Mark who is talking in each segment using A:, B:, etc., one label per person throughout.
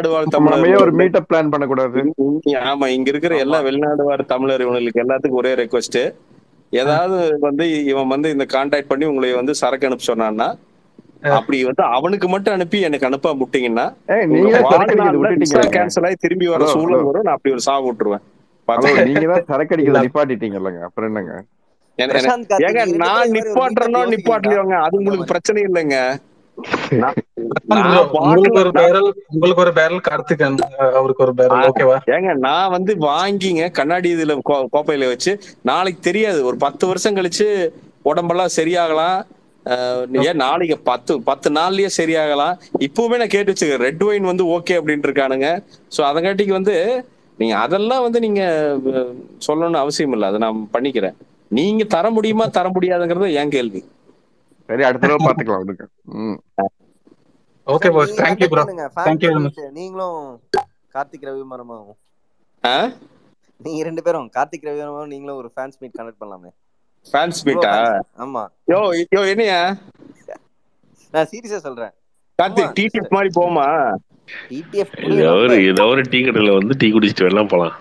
A: வாழ்
B: நம்ம
A: தமிழர்ல
B: ஏன் ஒரு
A: வந்து
B: மீட்டப் பிளான் பண்ணக்கூடாது?
A: ஆமா இங்க இருக்கிற எல்லா வெளிநாடு வாழ் தமிழர் இவங்களுக்கு எல்லாத்துக்கும் ஒரே ரெக்வஸ்ட். ஏதாவது வந்து இவன் வந்து இந்த கான்டாக்ட் பண்ணி உங்களை வந்து சரக்கு அனுப்ப சொன்னான்னா அப்படி வந்து அவனுக்கு மட்டும் அனுப்பி எனக்கு அனுப்ப முட்டீங்கன்னா உங்க
B: நீங்க தான் சரக்கு அடிக்கிறத
A: வாழ்நாள்ல விசா
B: விட்டுட்டீங்கல்லங்க.
A: கேன்சல் ஆகி திரும்பி வர
B: ஹலோ ஹலோ
A: சூழல் வரும். நான் அப்படி ஒரு சாவு விட்டுருவேன்.
B: ஹலோ,
A: பார்த்தேன்.
B: நீங்க தான் சரக்கு
A: இல்ல
B: அடிக்கிறத நிப்பாட்டிட்டீங்கல்லங்க, அப்புறம் என்னங்க?
C: பிரசாந்த் கார்த்திக்
A: ஏங்க
C: நீங்க ரெண்டு பேரும்
A: நான்
C: இது மாதிரி ஒரு மீட்டப்
A: நிப்பாட்டுறனோ
C: யோசிக்கலீங்களா
A: நிப்பாட்டலையோங்க அது
C: பண்ற
A: உங்களுக்கு
C: மாதிரி?
A: பிரச்சனை இல்லைங்க. நான்
D: bro,
A: நான் பாட்டுல
D: உங்களுக்கு ஒரு பேரல் கார்த்திக் அவருக்கு ஒரு பேரல், ஓகேவா?
A: ஏங்க நான் வந்து வாங்கிங்க கண்ணாடி இதுல கோப்பையில வச்சு நாளைக்கு தெரியாது ஒரு 10 வருஷம் கழிச்சு உடம்பெல்லாம் சரியாகலாம். ஏன் நாளைக்கு 10 நாள்லயே சரியாகலாம். இப்பவுமே நான் கேட்டு வச்சுக்கிறேன் ரெட் ஒயின் வந்து ஓகே அப்படின்ட்டு இருக்கானுங்க. ஸோ அதங்காட்டிக்கு வந்து நீங்க அதெல்லாம் வந்து நீங்க சொல்லணும்னு அவசியம் இல்லை. அதை நான் பண்ணிக்கிறேன். நீங்க தர முடியுமா தர முடியாதுங்கிறது என் கேள்வி.
B: சரி, அடுத்த தடவை பாத்துக்கலாம் விடுங்க.
D: ஓகே ப்ரோ,
C: நீங்க
D: தேங்க் யூ
C: கண்டக்ட்
D: ப்ரோ,
C: பண்ணுங்க
D: தேங்க்
C: ஃபேன்ஸ்
D: யூ.
C: மீட். நீங்களும் கார்த்திக் ரவிவர்மாவும் நீங்க ரெண்டு பேரும் கார்த்திக் ரவிவர்மாவும் நீங்களும் ஒரு ஃபேன்ஸ் மீட் கண்டக்ட் பண்ணலாமே.
A: ஃபேன்ஸ் மீட்டா?
C: ஆமா
A: யோ என்னையா
C: நான் சீரியஸா சொல்றேன்.
A: கார்த்திக் டிடிஎஃப் மாதிரி போமா?
C: டிடிஎஃப்
E: ஏதோ ஒரு டீ கடையில வந்து டீ குடிச்சிட்டு வரலாம் போலாம்.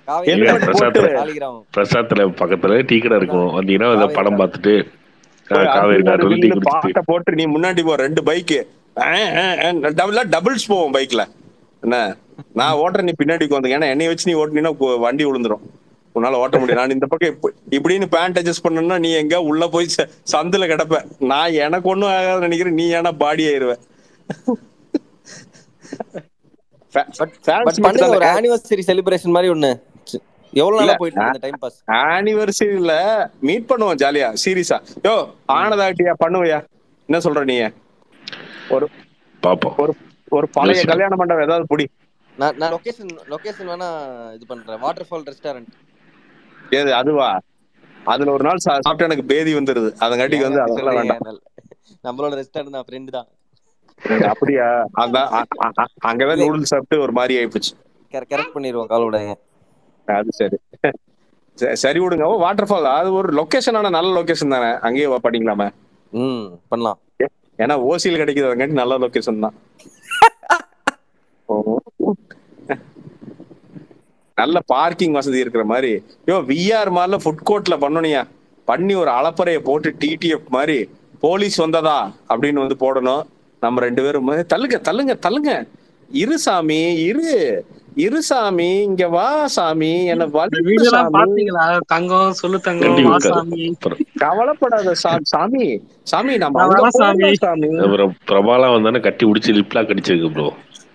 E: பிரசாத்ல பக்கத்துல டீ கடை இருக்கும். வந்தீங்கன்னா படம் பார்த்துட்டு காவேரி காட்டுல டீ குடிச்சிட்டு
A: போட்டு நீ முன்னாடி போ. 2 பைக்கு டபுள்ஸ் போவோம் பைக்ல. என்ன நான் ஓட்டுறேன், நீ பின்னாடி வந்து. ஏன்னா என்னை வச்சு நீ ஓட்டுனீன்னா வண்டி விழுந்துரும். உன்னால ஓட்ட முடியும். நான் இந்த பக்கம் இப்படின்னு பேண்ட் அட்ஜஸ்ட் பண்ணணும்னா நீ எங்க உள்ள போய் சந்தில கிடப்ப. நான் எனக்கு ஒண்ணும் ஆகாதுன்னு நினைக்கிறேன். நீ ஏன்னா பாடி ஆயிருவேன்.
C: ஒரு ஆனிவர்சரி செலிப்ரேஷன் மாதிரி ஒண்ணு. எவ்வளவு நாளா போயிட்டு இருக்கு இந்த டைம் பாஸ்?
A: ஆனிவர்சரியில மீட் பண்ணுவோம் ஜாலியா சீரியஸா. யோ ஆனதாட்டியா பண்ணுவையா? என்ன சொல்ற நீ? ஒரு
E: பாப்போம்.
A: ஒரு பழைய கல்யாண மண்டபம் ஏதாவது புடி.
C: நான் லொகேஷன் வேணா இது பண்றேன். Waterfall restaurant.
A: ஏது அதுவா? அதுல ஒரு நாள் சாப்பிட்டு எனக்கு பேதி வந்துருது. அதங்காட்டிக்கு வந்து அதெல்லாம் வேண்டாம்.
C: நம்மளோட ரெஸ்டாரண்ட் தான், ஃப்ரெண்ட் தான்.
A: அப்படியா? அங்கதான் நூடுல்ஸ் சாப்பிட்டு ஒரு மாதிரி ஆயிடுச்சு.
C: கரெக்ட் பண்ணிடுவோம் காலோடைய.
A: அது சரி சரி விடுங்க. வாட்டர் ஃபால் அது ஒரு லொகேஷன், ஆனா நல்ல லொகேஷன் தானே. அங்கேயே பண்ணிக்கலாமே.
C: பண்ணலாம்.
A: ஏன்னா ஓசியில் கிடைக்கிறதுங்காட்டி நல்ல லொகேஷன் தான். நல்ல பார்க்கிங் வசதி இருக்கிற மாதிரி. விஆர் மாதிரில ஃபுட் கோர்ட்ல பண்ணணும்யா. பண்ணி ஒரு அளப்பறைய போட்டு டிடிஎஃப் மாதிரி போலீஸ் வந்ததா அப்படின்னு வந்து போடணும். நம்ம 2 பேரும் தள்ளுங்க தள்ளுங்க தள்ளுங்க. இரு சாமி இரு சாமி, இங்க வா சாமி, என்ன
D: தங்கம் சொல்லு தங்கம்.
A: கவலைப்படாத சாமி சாமி, நம்ம அங்க சாமி.
E: பிரபாலா வந்தானே கட்டி உடிச்சு லிப்லாம் கடிச்சிருக்கு ப்ரோ.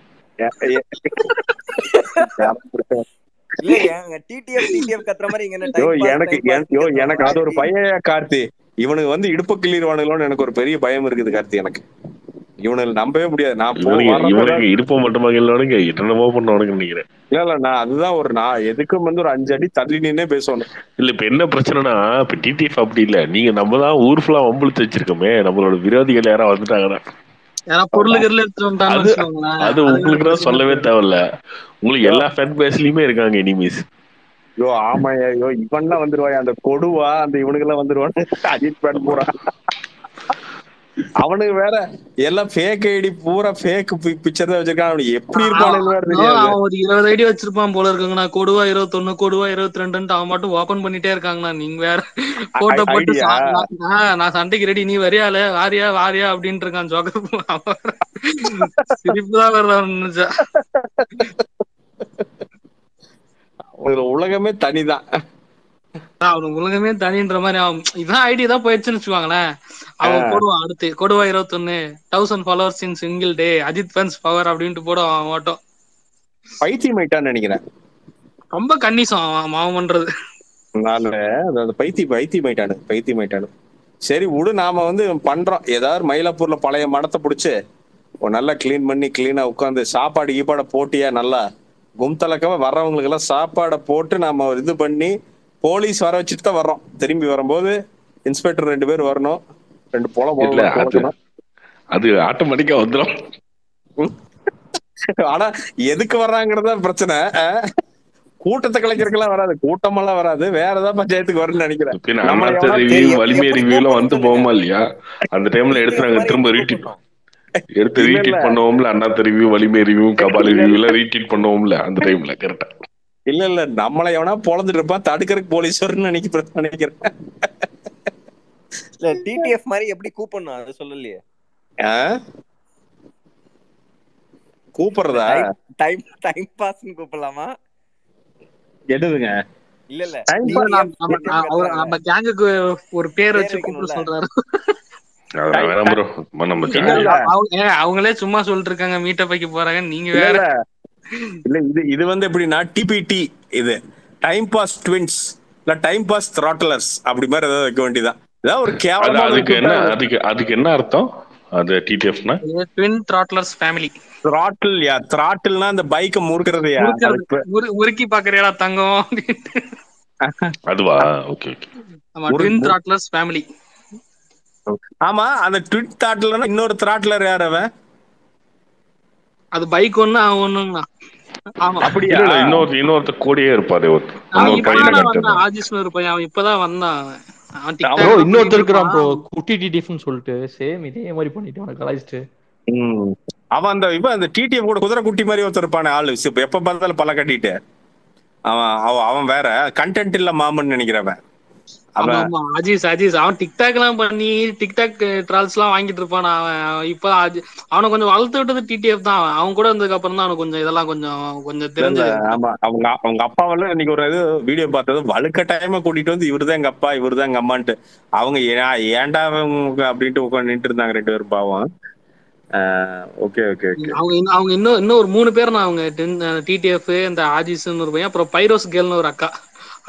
A: எனக்கு அது ஒரு பையன் கார்த்தி. இவனுக்கு வந்து இடுப்பு கிள்ளிடுவானுங்களோன்னு எனக்கு ஒரு பெரிய பயம் இருக்குது கார்த்தி. எனக்கு இவனுக்கு நம்பவே முடியாது. நான்
E: இடுப்ப மட்டுமா என்னமோ பண்ணுவானுங்க நினைக்கிறேன்.
A: இல்ல நான் அதுதான் நான் எதுக்கும் வந்து ஒரு 5 அடி தள்ளி நின்னே பேசணும்.
E: இல்ல இப்ப என்ன பிரச்சனைனா, இப்ப டிடிஎஃப் அப்படி இல்ல. நீங்க நம்ம தான் ஊர் ஃபுல்லா வம்பிழுத்து வச்சிருக்கோமே. நம்மளோட விரோதிகள் யாராவது வந்துட்டாங்கன்னா அது உங்களுக்கு தான் சொல்லவே தேவையில்ல. உங்களுக்கு எல்லா ஃபேன் பேஸ்லயுமே இருக்காங்க எனிமீஸ்.
A: ஆமாயா. இவன்லாம் வந்துருவாயா, அந்த கொடுவா அந்த இவனுக்கு எல்லாம் வந்துருவானு. அஜித் பேன் பூரா அவனுக்கு வேற எல்லாம் ஃபேக் ஐடி, பூரா ஃபேக் பிக்சர் தான் வச்சிருக்கான். அவனுக்கு எப்படி இருப்பானு வேற தெரியாது.
D: அவன் ஒரு 20 ஐடி வச்சிருப்பான் போல இருக்குங்கண்ணா. கொடுவா 21, கொடுவா 22 அவன் மட்டும் ஓபன் பண்ணிட்டே இருக்காங்கண்ணா. நீங்க வேற போட்டோ போட்டு நான் சண்டைக்கு ரெடி, நீ வரியால வாரியா அப்படின்ட்டு இருக்கான். சிரிப்புதான் வருதா?
A: உலகமே தனிதான்.
D: அவனுக்கு உலகமே தனின்ற மாதிரி. அவன் இதான் ஐடி தான் போயிடுச்சுன்னு வச்சுக்கோங்களேன். அவன் போடுவான் அடுத்து கொடுவா 21 1000 followers in single day, Ajith fans power அப்படின்ட்டு போடுவான். அவன் மட்டும்
A: பைத்தியம் ஆயிட்டான்னு நினைக்கிறேன்.
D: ரொம்ப கன்னிசம் அவன் பண்றது.
A: பைத்தியம் ஆயிட்டானு. சரி விடு, நாம வந்து பண்றோம். ஏதாவது மயிலாப்பூர்ல பழைய மடத்தை பிடிச்சு நல்லா கிளீன் பண்ணி கிளீனா உட்காந்து சாப்பாடு கீப்பாட போட்டியா நல்லா கும்தலக்கவா வர்றவங்களுக்கு எல்லாம் சாப்பாடை போட்டு நாம இது பண்ணி போலீஸ் வர வச்சுட்டு தான் வர்றோம். திரும்பி வரும்போது இன்ஸ்பெக்டர் 2 பேர் வரணும். 2 போல
E: அது ஆட்டோமேட்டிக்கா வந்துடும்.
A: ஆனா எதுக்கு வர்றாங்கிறதா பிரச்சனை. கூட்டத்தை கலைக்கிறதுக்கெல்லாம் வராது, கூட்டமெல்லாம் வராது. வேற ஏதாவது பஞ்சாயத்துக்கு வரும்னு நினைக்கிறேன்.
E: வலிமை ரிவ்யூலாம் வந்து போகுமா இல்லையா? அந்த டைம்ல எடுத்து நாங்க திரும்ப ரீட்வீட் எடுத்து
A: இல்ல இல்ல
E: ரீட்வீட் பண்ணுவோம்ல, அண்ணாத்த ரிவ்யூ, வலிமை ரிவ்யூ, கபாலி
A: இல்ல
E: ரிவ்யூ எல்லாம் ரீட்வீட் பண்ணுவோம்ல அந்த டைம்ல. கரெக்டா
A: இல்ல இல்ல நம்மளை எவனா பொழந்துட்டு இருப்பான், தடுக்கிறதுக்கு போலீஸ் வரும்னு நினைக்கிறேன்.
C: இல்ல டிடிஎஃப் மாதிரி எப்படி கூப்பிடணும் அது சொல்லலையே.
A: கூப்பிடுறதா
C: டைம் டைம் பாஸ்னு கூப்பிடலாமா?
A: எடுதுங்க
C: இல்ல இல்ல
A: டைம்
C: டிடிஎஃப் டிடிஎஃப் கத்துறாங்க,
D: நம்ம கேங்குக்கு ஒரு பேர்
C: பேர்
D: வச்சு கூப்பிட
C: வைக்கணும்ல.
D: சொல்றாரு.
E: அதெல்லாம் வேணாம் ப்ரோ. நம்ம
A: இல்ல இல்ல
D: அவங்களே சும்மா சொல்லிட்டு இருக்காங்க மீட்டப் வைக்க போறாங்க, நீங்க
A: இல்ல
D: வேற.
A: இல்ல இல்ல இது வந்து எப்படின்னா டிபிடி, இது டைம் பாஸ் ட்வின்ஸ் இல்ல டைம் பாஸ் த்ராட்டலர்ஸ் அப்படி மாதிரி ஏதாவது வைக்க வேண்டியதான். ஏதாவது ஒரு கேவலமான
E: அதுக்கு என்ன அதுக்கு என்ன அர்த்தம்? அது டிடிஎஃப்னா
D: ட்வின் த்ராட்லர்ஸ் ஃபேமிலி.
A: த்ராட்டில்னா அந்த பைக்கை முறுக்கிறதையா?
D: முறுக்கி பாக்குறியா தங்கம்?
E: அதுவா? Okay okay.
D: ஆமா, ட்வின் த்ராட்லர்ஸ் ஃபேமிலி.
A: ஆமா, அந்த ட்வின் த்ராட்டில்னா இன்னொரு த்ராட்லர் யார் அவன்?
D: அது பைக் ஒண்ணு அவன் ஒண்ணுங்கண்ணா. ஆமா
A: அப்படியா?
E: இல்ல இன்னொருத்த கூடயே இருப்பாரு, இன்னொரு பையனை காட்டுறாங்க.
D: ஆஜிஸ்னு ஒரு பையன், அவன் இப்பதான் வந்தான். அவன்
F: ப்ரோ
D: டிக்டாக்
F: இன்னொருத்தர் இருக்கிறான் ப்ரோ, குட்டி டிடிஎஃப்னு சொல்லிட்டு சேம் இதே மாதிரி பண்ணிட்டு அவனை கலாய்ச்சிட்டு.
A: அவன் அந்த டிடிஎஃப் கூட குதிரை குட்டி மாதிரி ஒருத்தர் இருப்பானே ஆளு, எப்ப பார்த்தாலும் பல கட்டிட்டு. அவன் வேற கண்டென்ட் இல்ல மாமன் நினைக்கிறவன்.
D: அஜீஸ் அவன் டிக்டாக் எல்லாம் பண்ணி டிக்டாக் ட்ரால்ஸ் எல்லாம் வாங்கிட்டு இருப்பான். அவன் இப்ப அவனை கொஞ்சம் வளர்த்து விட்டது டிடிஎஃப் தான். அவன் கூட இருந்ததுக்கு அப்புறம் தான் அவனுக்கு கொஞ்சம் இதெல்லாம் கொஞ்சம் தெரிஞ்சது.
A: ஆமா, அவங்க அப்பாவெல்லாம் இன்னைக்கு ஒரு இது வீடியோ பார்த்தது, வழுக்க டைமா கூட்டிட்டு வந்து இவருதான் எங்க அப்பா இவருதான் எங்க அம்மான்ட்டு. அவங்க ஏன்டா அப்படின்ட்டு உட்காந்துட்டு இருந்தாங்க ரெண்டு பேரும் பாவம். Okay okay okay.
D: அவங்க இன்னும் ஒரு 3 பேர் நான், அவங்க டிடிஎஃப், இந்த ஆஜிஸ்னு ஒரு பையன், அப்புறம் பைரோஸ் கேர்ள்னு ஒரு அக்கா.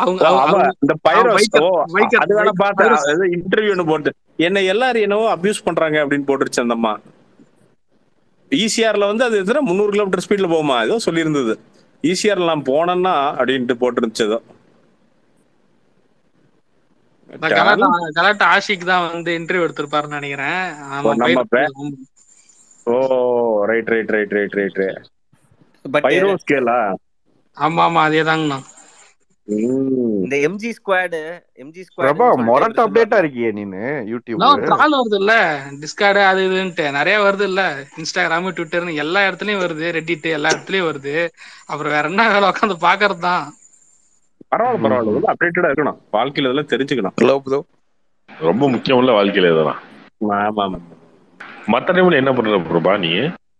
A: இன்டர்வியூ போட்டு என்ன எல்லாரும் என்னவோ அபியூஸ் பண்றாங்க அப்படின்னு போட்டுருச்சு அந்த அம்மா. ஈசிஆர்ல வந்து அது 300 கிலோமீட்டர் ஸ்பீட்ல போகுமா ஏதோ சொல்லி இருந்தது. ஈசிஆர்ல நான் போனேன்னா அப்படின்ட்டு போட்டுருந்துச்சு ஏதோ.
D: கலாட்டா ஆஷிக் தான் வந்து இன்டர்வியூ எடுத்திருப்பாருன்னு நினைக்கிறேன்.
A: Oh right right right right right. பைரோஸ் கேலா?
D: ஆமா ஆமா அதேதாங்கண்ணா.
C: இந்த எம்ஜி ஸ்குவாட்
B: பிரபா மொரட்ட அப்டேட்டா இருக்கியே நீனு யூடியூப்.
D: ட்ரால் வருது இல்ல, டிஸ்கார்ட் அது இதுன்ட்டு நிறைய வருது இல்ல, இன்ஸ்டாகிராம் ட்விட்டர்னு எல்லா இடத்துலயும் வருது, ரெடிட் எல்லா இடத்துலயும் வருது. அப்புறம் வேற என்ன வேலை, உட்காந்து பாக்குறது தான்.
A: பரவாயில்ல அப்டேட்டடா இருக்கணும், வாழ்க்கையில இதெல்லாம் தெரிஞ்சுக்கணும்.
E: ரொம்ப முக்கியம் இல்ல வாழ்க்கையில இதெல்லாம்.
A: ஆமா ஆமா.
E: மத்த டைம்ல என்ன பண்ற பிரபா நீ?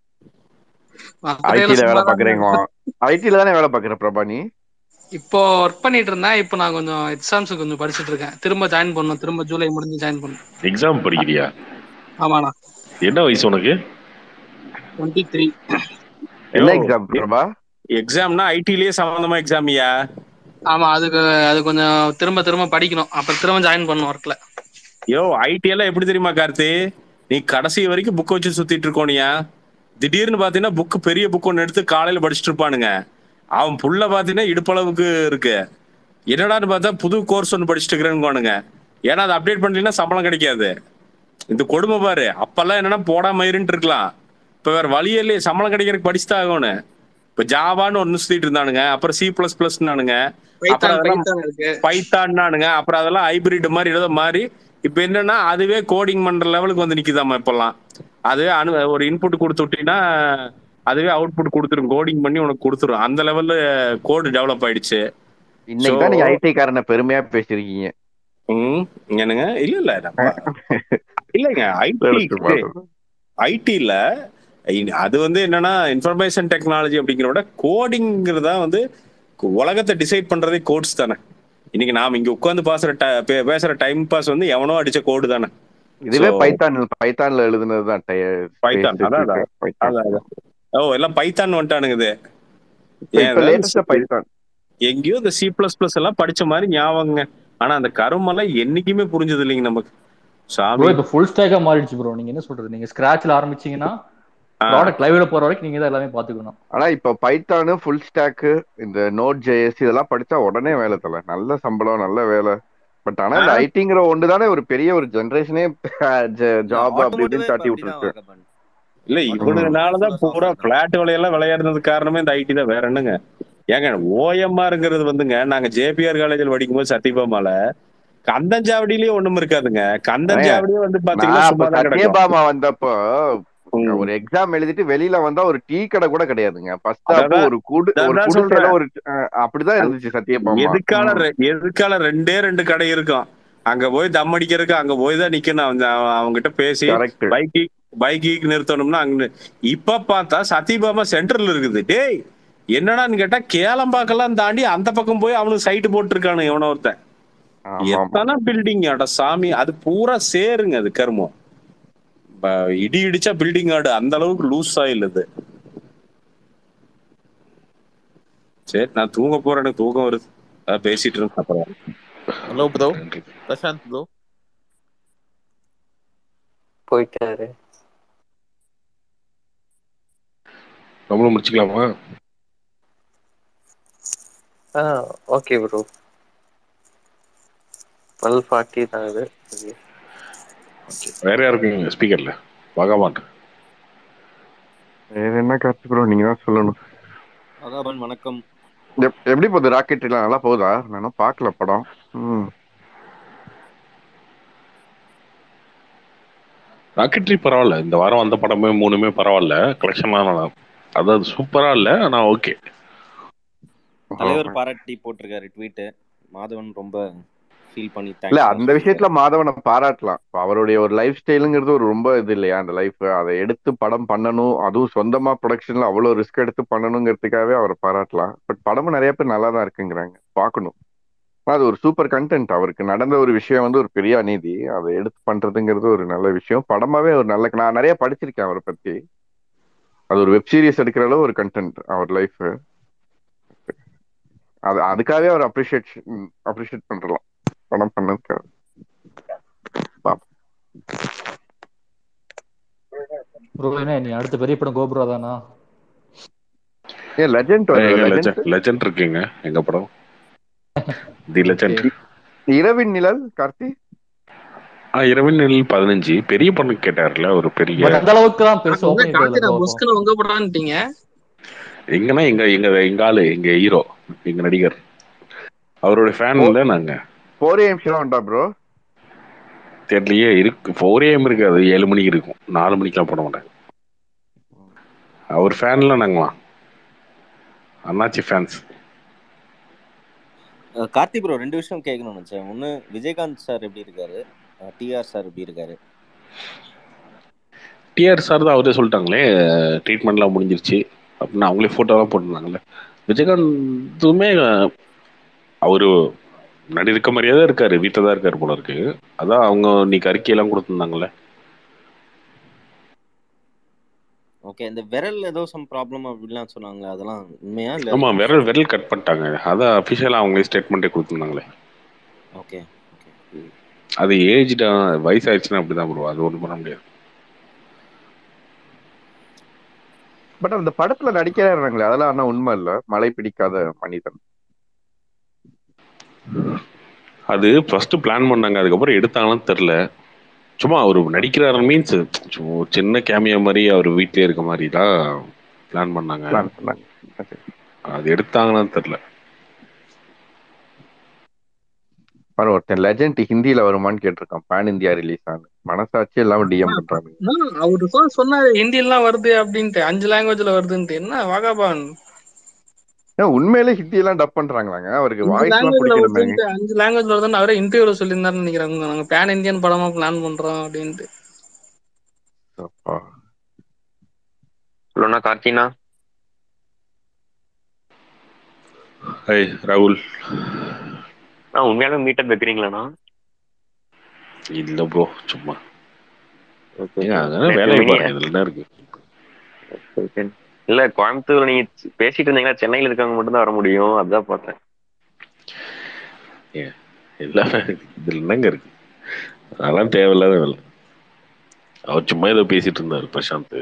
B: ஐடில வேலை பாக்குறீங்க. ஐடில தானே வேலை பாக்குற பிரபா நீ?
D: இப்போ ஒர்க் பண்ணிட்டு இருந்தேன், இப்போ நான் கொஞ்சம் எக்ஸாம்ஸ் கொஞ்சம் படிச்சுட்டு இருக்கேன். திரும்ப ஜாயின் பண்ணணும், திரும்ப ஜூலை முடிஞ்சு ஜாயின் பண்ணணும்.
E: எக்ஸாம் படிக்கிறியா?
D: ஆமாண்ணா.
E: என்ன வயசு உனக்கு?
D: 23.
B: என்ன எக்ஸாம் பிரபா?
A: எக்ஸாம்னா ஐடிலயே சம்பந்தமா எக்ஸாமியா?
D: ஆமா, அது கொஞ்சம் திரும்ப படிக்கணும், அப்புறம் திரும்ப ஜாயின் பண்ணணும் ஒர்க்ல.
A: ஐடி எல்லாம் எப்படி தெரியுமா கார்த்தி, நீ கடைசி வரைக்கும் புக் வச்சு சுத்திட்டு இருக்கோனியா. திடீர்னு பாத்தீங்கன்னா புக், பெரிய புக் ஒன்னு எடுத்து காலையில படிச்சுட்டு இருப்பானுங்க. அவன் புள்ள பாத்தீங்கன்னா இடுப்பளவுக்கு இருக்கு. என்னடான்னு பார்த்தா புது கோர்ஸ் ஒன்று படிச்சுட்டு இருக்கிறேன்னு. ஏன்னா அதை அப்டேட் பண்ணீங்கன்னா சம்பளம் கிடைக்காது. இந்த கொடுமை பாரு. அப்பெல்லாம் என்னன்னா போடாம இருந்துட்டு இருக்கலாம், இப்ப வேற வழியே சம்பளம் கிடைக்கிறதுக்கு படிச்சுதான் ஆகணும். இப்ப ஜாவான்னு ஒன்னு சுத்திட்டு இருந்தானுங்க, அப்புறம் C++னானுங்க, அப்புறம் அதெல்லாம் பைத்தான்னானுங்க, அப்புறம் அதெல்லாம் ஹைபிரிட் மாதிரி ஏதோ மாதிரி. இப்ப என்னன்னா அதுவே கோடிங் பண்ற லெவலுக்கு வந்து நிக்குதாமா இப்பெல்லாம். அதுவே ஒரு இன்புட் கொடுத்து விட்டீங்கன்னா அதுவே அவுட்புட் கொடுத்துரும், கோடிங் பண்ணி உனக்கு கொடுத்துரும். அந்த லெவல்ல கோடு டெவலப் ஆயிடுச்சு.
B: இன்னைக்குதான் நீங்க ஐடி காரனை பெருமையா பேசிருக்கீங்க.
A: என்னங்க? இல்ல இல்லைங்க, ஐடில அது வந்து என்னன்னா இன்ஃபர்மேஷன் டெக்னாலஜி அப்படிங்கிற விட கோடிங்கிறதா வந்து உலகத்தை டிசைட் பண்றதே கோட்ஸ் தானே. இன்னைக்கு நாம இங்க உட்காந்து பேசுற டைம் பாஸ் வந்து எவனோ அடிச்ச கோடு தானே.
B: இதுவே பைத்தான்ல எழுதுனதுதான்.
A: பைத்தான் அதான். எல்லாம் பைத்தான் வந்துட்டானுங்க. எங்கேயோ இந்த C++ எல்லாம் படிச்ச மாதிரி ஞாபகங்க. ஆனா அந்த கருமெல்லாம் என்னைக்குமே புரிஞ்சது இல்லைங்க நமக்கு.
F: இப்ப ஃபுல் ஸ்டாக்கா மாறிடுச்சு ப்ரோ. நீங்க என்ன சொல்றது, நீங்க ஸ்கிராச்ல ஆரம்பிச்சீங்கன்னா ப்ராடக்ட் லைவ்ல போற வரைக்கும் நீங்க தான் எல்லாமே பாத்துக்கணும்.
B: ஆனா இப்ப பைத்தானு ஃபுல் ஸ்டாக் இந்த நோட் ஜேஎஸ் இதெல்லாம் படிச்சா உடனே வேலை தல, நல்ல சம்பளம் நல்ல வேலை. பட் ஆனா இந்த ஐடிங்கிற ஒன்று தானே ஒரு பெரிய ஒரு ஜெனரேஷனே ஜாப் அப்படின்னு தாட்டி விட்டுருக்கு.
A: இல்ல இவனுனாலதான் பூரா பிளாட் விலையெல்லாம் விளையாடுறதுக்கு காரணமே இந்த ஐடி தான், வேற என்னங்க. ஏங்க ஓஎம்ஆர்ங்கிறது வந்துங்க, நாங்க ஜேபிஆர் காலேஜில் படிக்கும் போது சத்தியபாமால கந்தஞ்சாவடியிலயே ஒண்ணும் இருக்காதுங்க. கந்தஞ்சாவடியே வந்து பாத்தீங்கன்னா
B: சத்யபாமா வந்தப்போ ஒரு எக்ஸாம் எழுதிட்டு வெளியில வந்தா ஒரு டீ கடை கூட கிடையாதுங்க. ஃபர்ஸ்ட் ஸ்டாப்
A: அதான்
B: ஒரு
A: அதான்
B: குடிசையில
A: சொல்றேன்.
B: ஒரு அப்படிதான் இருந்துச்சு சத்தியபாமா.
A: எதுக்கால 2 கடை இருக்கும். அங்க போய் தம் அடிக்கிறதுக்கு அங்க போய் தான் நிக்கணும். அவங்க கிட்ட பேசி
B: கரெக்ட்.
A: பைக்கு நிறுத்தணும்னா அங்க. இப்ப பார்த்தா சத்தியபாமா சென்டர்ல இருக்குது. டேய் என்னடான்னு கேட்டா கேளம்பாக்கெல்லாம் தாண்டி அந்த பக்கம் போய் அவனுக்கு சைட்டு போட்டுருக்கானு எவனோ ஒருத்தன். எத்தனை பில்டிங் அட சாமி, அது பூரா சேருங்க. அது கருமம். இடி இடிச்சா பில்டிங் ஆடு அந்த அளவுக்கு லூஸ் ஆயில் அது. சரி நான் தூங்க போறேன், எனக்கு தூக்கம் வருது. பேசிட்டு இருக்கேன் அப்புறம்.
G: ஹலோ ப்ரோ, பிரசாந்த் ப்ரோ
C: போயிட்டாரு.
E: நம்மளும் முடிச்சுக்கலாமா?
C: Okay bro. 12:40 தான் இது.
E: வேற யாருக்குங்க ஸ்பீக்கர்ல? பகவான்
B: வேற என்ன கார்த்திக் ப்ரோ, நீங்க தான் சொல்லணும்.
C: அதான் வணக்கம்.
B: எப்படி போகுது ராக்கெட் எல்லாம்? நல்லா போகுதா? நானும் பாக்கல படம்.
E: ராக்கெட்ரி பரவாயில்ல. இந்த வாரம் வந்த படமே 3மே பரவாயில்ல. கலெக்ஷன்லாம் அதாவது சூப்பரா இல்ல, ஆனா ஓகே.
C: தலைவர் பாராட்டி போட்டிருக்காரு ட்வீட். மாதவன் ரொம்ப ஃபீல் பண்ணி
B: இல்ல அந்த விஷயத்துல மாதவனை பாராட்டலாம். அவருடைய ஒரு லைஃப் ஸ்டைலுங்கிறது ஒரு ரொம்ப இது இல்லையா அந்த லைஃப், அதை எடுத்து படம் பண்ணணும், அதுவும் சொந்தமா ப்ரொடக்ஷன்ல அவ்வளவு ரிஸ்க் எடுத்து பண்ணணுங்கிறதுக்காகவே அவரை பாராட்டலாம். பட் படமும் நிறைய பேர் நல்லா தான் இருக்குங்கிறாங்க, பார்க்கணும். அது ஒரு சூப்பர் கண்டென்ட். அவருக்கு நடந்த ஒரு விஷயம் வந்து ஒரு பெரிய அநீதி, அதை எடுத்து பண்றதுங்கிறது ஒரு நல்ல விஷயம். படமாவே ஒரு நல்ல, நான் நிறைய படிச்சிருக்கேன் அவரை பத்தி. அது ஒரு வெப் சீரிஸ் எடுக்கிற அளவு ஒரு கண்டென்ட் அவர் லைஃப். அதுக்காகவே அவர் அப்ரிஷியேட் பண்றலாம் படம் பண்ணதுக்காக.
F: நீ அடுத்த பெரிய படம் கோபுரா தானா?
E: லெஜெண்ட் இருக்குங்க எங்க படம். The legend.
B: இரவின் நிழல் கார்த்தி.
E: இரவின் நிழல் 15 பெரிய படம் கேட்டார்ல, ஒரு பெரிய
F: அந்த அளவுக்கு தான் பெருசா ஓபனிங்
D: உங்க படம்ட்டீங்க.
E: எங்கன்னா எங்க எங்க எங்க ஆளு, எங்க ஹீரோ, எங்க நடிகர், அவருடைய ஃபேன்ல நாங்க.
B: 4am ஷோ உண்டா ப்ரோ?
E: தெரியலையே. இருக்கு 4am இருக்காது, 7 மணிக்கு இருக்கும். 4 மணிக்கெல்லாம் போட மாட்டாங்க. அவர் ஃபேன்ல நாங்களாம், அண்ணாச்சி ஃபேன்ஸ்.
C: கார்த்தி ப்ரோ 2 விஷயம் கேட்கணும்னு நினைச்சேன். ஒன்னு, விஜயகாந்த் சார் எப்படி இருக்காரு? டிஆர் சார் எப்படி இருக்காரு?
E: டிஆர் சார் தான் அவரே சொல்லிட்டாங்களே, ட்ரீட்மெண்ட்லாம் முடிஞ்சிருச்சு அப்படின்னு அவங்களே ஃபோட்டோலாம் போட்டிருந்தாங்கல்ல. விஜயகாந்துமே அவரு இருக்க மாதிரியே தான் இருக்காரு, வீட்டில் தான் இருக்காரு போல இருக்கு. அதான் அவங்க இன்னைக்கு அறிக்கையெல்லாம் கொடுத்துருந்தாங்கல்ல.
C: ஓகே, இந்த விரல் ஏதோ சம் ப்ராப்ளம் அப்படிலாம் சொன்னாங்க, அதெல்லாம் உண்மையா இல்ல?
E: ஆமா, விரல் கட் பண்ணிட்டாங்க. அதான் அஃபிஷியலா அவங்களே ஸ்டேட்மெண்ட்டே கொடுத்துருந்தாங்களே.
C: ஓகே.
E: அது ஏஜ்டா, வயசாயிடுச்சுன்னா அப்படிதான் ப்ரோ, அது ஒன்றும் பண்ண முடியாது.
B: பட் அந்த படத்துல நடிக்கிறாங்களே அதெல்லாம் ஆனா உண்மை இல்ல. மழை பிடிக்காத மனிதன்
E: அது ஃபர்ஸ்ட் பிளான் பண்ணாங்க, அதுக்கப்புறம் எடுத்தாங்கன்னு தெரியல. சும்மா அவர் நடிக்கிறாரு மீன்ஸ் சின்ன கேமியா மாதிரி அவர் வீட்லயே இருக்க மாதிரி தான் பிளான் பண்ணாங்க. அது எடுத்தாங்கன்னு தெரியல.
B: ஒருத்தன் லெஜெண்ட் ஹிந்தியில வருமான்னு கேட்டிருக்கான், பேன் இந்தியா ரிலீஸ் ஆனு. மனசாட்சி இல்லாம டிஎம் பண்றாங்க.
D: அவரு சொன்னாரு ஹிந்திலாம் வருது அப்படின்ட்டு, 5 லாங்குவேஜ்ல வருதுன்ட்டு. என்ன வாகாபான்,
B: உண்மையிலே ஹிந்தி எல்லாம் டப் பண்றாங்களாங்க? அவருக்கு
D: 5
B: வாய்ஸ் எல்லாம்
D: லாங்குவேஜ்ல
B: பிடிக்கணுமே.
D: வருதுன்ட்டு, 5 லாங்குவேஜ்ல வருதுன்னு அவரே இன்டர்வியூல சொல்லியிருந்தாருன்னு நினைக்கிறாங்க. நாங்க பேன் இந்தியன் படமா பிளான் பண்றோம் அப்படின்ட்டு.
H: ஹலோண்ணா, கார்த்தினா.
E: ஹாய் ராகுல்.
H: உண்மையாலுமே மீட்டப் வைக்கிறீங்களாண்ணா?
E: இல்ல ப்ரோ, சும்மா வேலையை பாருங்க, இதுல என்ன இருக்கு.
H: இல்ல, கோயம்புத்தூர்ல நீங்க பேசிட்டு இருந்தீங்களா, சென்னையில இருக்கவங்க மட்டும் தான் வர முடியும், அதான் பார்த்தேன்.
E: எல்லாமே இதுல என்னங்க இருக்கு, அதெல்லாம் தேவையில்லாத வேலை. அவர் சும்மா ஏதோ பேசிட்டு இருந்தாரு பிரசாந்த்.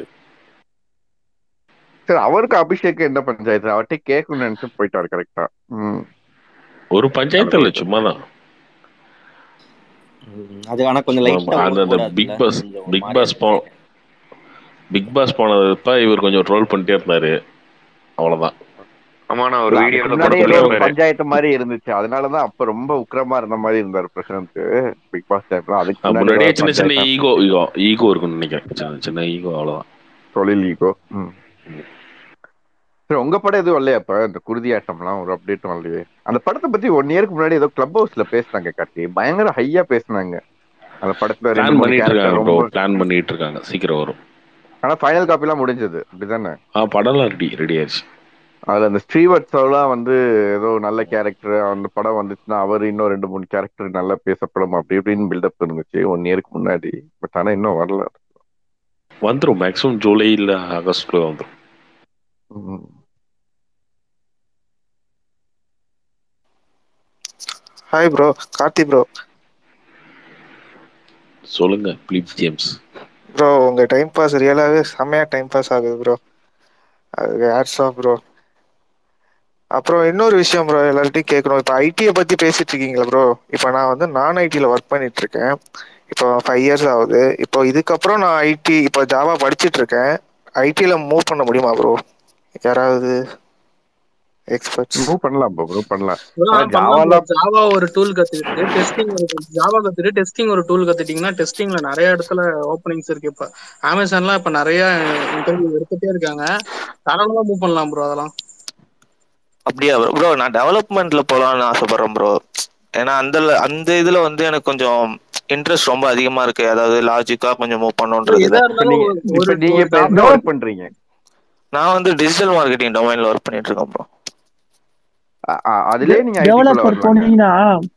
B: சரி, அவருக்கு அபிஷேக் என்ன பஞ்சாயத்து? அவர்கிட்ட கேட்கணும்னு நினைச்சு போயிட்டாரு. கரெக்டா?
E: ஒரு பஞ்சாயத்து இல்ல, சும்மாதான்.
C: அது ஆனா கொஞ்சம் லைட்டா
E: பிக் பாஸ் போனதுப்ப இவர் கொஞ்சம் ட்ரோல் பண்ணிட்டே இருந்தாரு, அவ்வளவுதான்.
H: ஆமாண்ணா, ஒரு
B: பஞ்சாயத்து மாதிரி இருந்துச்சு, அதனாலதான் அப்ப ரொம்ப உக்கிரமா இருந்த மாதிரி இருந்தாரு பிரசாந்த் பிக் பாஸ் டைம்ல. அதுக்கு
E: முன்னாடியே சின்ன சின்ன ஈகோ இருக்கும்னு நினைக்கிறேன், சின்ன ஈகோ, அவ்வளவுதான்.
B: தொழில் ஈகோ. சரி, உங்க படம் எதுவும் இல்லையா? இப்ப இந்த குருதி ஆட்டம்லாம் ஒரு அப்டேட்டும் இல்லையே. அந்த படத்தை பத்தி 1 இயருக்கு முன்னாடி ஏதோ கிளப் ஹவுஸ்ல பேசினாங்க கார்த்தி, பயங்கர ஹையா பேசினாங்க. அந்த படத்துல 2,
E: பிளான்
B: 3
E: பண்ணிட்டு
B: கேரக்டர்
E: இருக்காங்க ப்ரோ,
B: ரொம்ப.
E: பிளான் பண்ணிட்டு இருக்காங்க, சீக்கிரம் வரும்.
B: ஆனா ஃபைனல் காப்பி எல்லாம் முடிஞ்சது அப்படிதானே?
E: படம்லாம் ரெடி ஆயிடுச்சு.
B: அதுல அந்த ஸ்ரீவத்சவ்லாம் வந்து ஏதோ நல்ல கேரக்டர், அந்த படம் வந்துச்சுன்னா அவர் இன்னும் 2, 3 கேரக்டர் நல்லா பேசப்படும் அப்படி இப்படின்னு பில்டப் இருந்துச்சு 1 இயருக்கு முன்னாடி. பட் ஆனா இன்னும் வரல.
E: வந்துடும், மேக்ஸிமம் ஜூலை இல்ல ஆகஸ்ட்ல வந்துடும்.
I: Hi bro, Karthi bro.
E: சொல்லுங்க பிலிப் ஜேம்ஸ்
I: ப்ரோ, உங்க டைம் பாஸ் ரியலாவே செம்மையா டைம் பாஸ் ஆகுது ப்ரோ. அது ஹேட்ஸ் ஆஃப் ப்ரோ. அப்புறம் இன்னொரு விஷயம் ப்ரோ, எல்லார்ட்டையும் கேட்கணும். இப்போ ஐடியை பத்தி பேசிட்டு இருக்கீங்களா ப்ரோ? இப்போ நான் வந்து நான் ஐடியில் ஒர்க் பண்ணிட்டு இருக்கேன். இப்போ 5 இயர்ஸ் ஆகுது. இப்போ இதுக்கப்புறம் நான் ஐடி இப்போ ஜாவா படிச்சுட்டு இருக்கேன். ஐடியில் மூவ் பண்ண முடியுமா ப்ரோ? யாராவது எக்ஸ்பர்ட்ஸ்?
B: மூவ் பண்ணலாம் ப்ரோ, பண்ணலாம்.
D: பண்ணலாம் ப்ரோ.
B: ஜாவாலாம்
D: ஜாவா ஒரு டூல் கத்துக்கிட்டு டெஸ்டிங் ஜாவா கத்துட்டு டெஸ்டிங் ஒரு டூல் கத்துட்டீங்கன்னா டெஸ்டிங்ல நிறைய இடத்துல ஓப்பனிங்ஸ் இருக்கு. இப்ப அமேசான்லாம் இப்ப நிறைய இன்டர்வியூ எடுத்துட்டே இருக்காங்க. தாராளமா மூவ் பண்ணலாம் ப்ரோ. அதெல்லாம்
I: அப்படியா ப்ரோ? ப்ரோ நான் டெவலப்மெண்ட்ல போகலான்னு ஆசைப்படுறேன் ப்ரோ. ஏன்னா அந்த இதுல வந்து எனக்கு கொஞ்சம் இன்ட்ரெஸ்ட் ரொம்ப அதிகமா இருக்கு. அதாவது லாஜிக்கா கொஞ்சம் மூவ் பண்ணுன்றதுல.
D: எதா
B: இப்ப
D: இருந்தாலும்
B: நீங்க
D: ஒரு
B: இப்ப நீங்க
D: ஒரு
B: இப்ப என்ன ஒர்க் பண்றீங்க?
I: நான் வந்து டிஜிட்டல் மார்க்கெட்டிங் டொமைன்ல ஒர்க் பண்ணிட்டு இருக்கேன் ப்ரோ.
B: அதுலயே நீங்க ஐடிக்குள்ள
J: டெவலப்பர்
B: வரலாங்க.
J: போனீங்கன்னா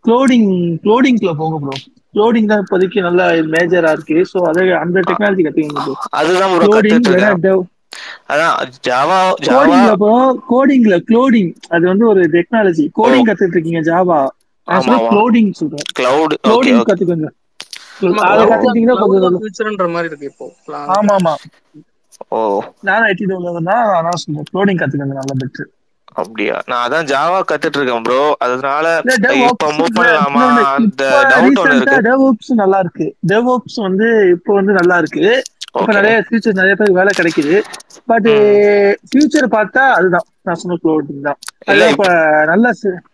J: க்ளோடிங்ல போங்க ப்ரோ. க்ளோடிங் தான் இப்போதைக்கு நல்ல மேஜரா இருக்கு. ஸோ அதை அந்த டெக்னாலஜி கத்துக்கங்க ப்ரோ.
I: அதுதான் ப்ரோ
J: க்ளோடிங்
I: கத்துட்டு
J: இல்லைன்னா
I: இருக்கேன். அதான் ஜாவா
J: கோடிங்ல போ. கோடிங்ல க்ளோடிங் அது வந்து ஒரு டெக்னாலஜி.
I: ஓ
J: கோடிங் கத்துட்டு இருக்கீங்க ஜாவா. நான்
I: ஆமா
J: சொல்ல
I: ஆமா
J: க்ளோடிங் சொல்றேன்.
I: கிளவுட். Okay
J: clouding
I: okay.
J: கத்துக்கோங்க.
D: ஆமா,
J: அதை கத்துக்கிட்டீங்கன்னா
D: கிளவுட்
J: கொஞ்சம்
D: தான்
J: நல்ல.
D: ஃபியூச்சர்ன்ற மாதிரி இருக்கு இப்போ.
J: ஆமா ஆமா,
I: ஓ
J: நான் ஐடி உள்ளதுன்னா நான் சொல்றேன் க்ளோடிங் கத்துக்கோங்க, நல்ல பெட்ரு.
I: அப்படியா? நான் அதான் ஜாவா கத்துட்டு இருக்கேன் ப்ரோ. அதனால
J: இல்ல
I: இப்ப
J: டெவ்ஆப்ஸ்
I: மூவ் பண்ணலாமா?
J: இன்னொன்னு
I: அந்த
J: இப்ப
I: டவுட் ஒன்னு
J: ரீசெண்டா
I: இருக்கு.
J: டெவ்ஆப்ஸ் நல்லா இருக்கு. டெவ்ஆப்ஸ் வந்து இப்போ வந்து நல்லா இருக்கு. இப்ப
I: ஓகே.
J: நிறைய ஃபியூச்சர் நிறைய பேருக்கு வேலை கிடைக்குது. பட்
I: ம்
J: ஃபியூச்சர் பார்த்தா அதுதான் நான் சொன்ன க்ளோடிங் தான்.
I: இல்ல
J: அதுதான் இப்ப நல்ல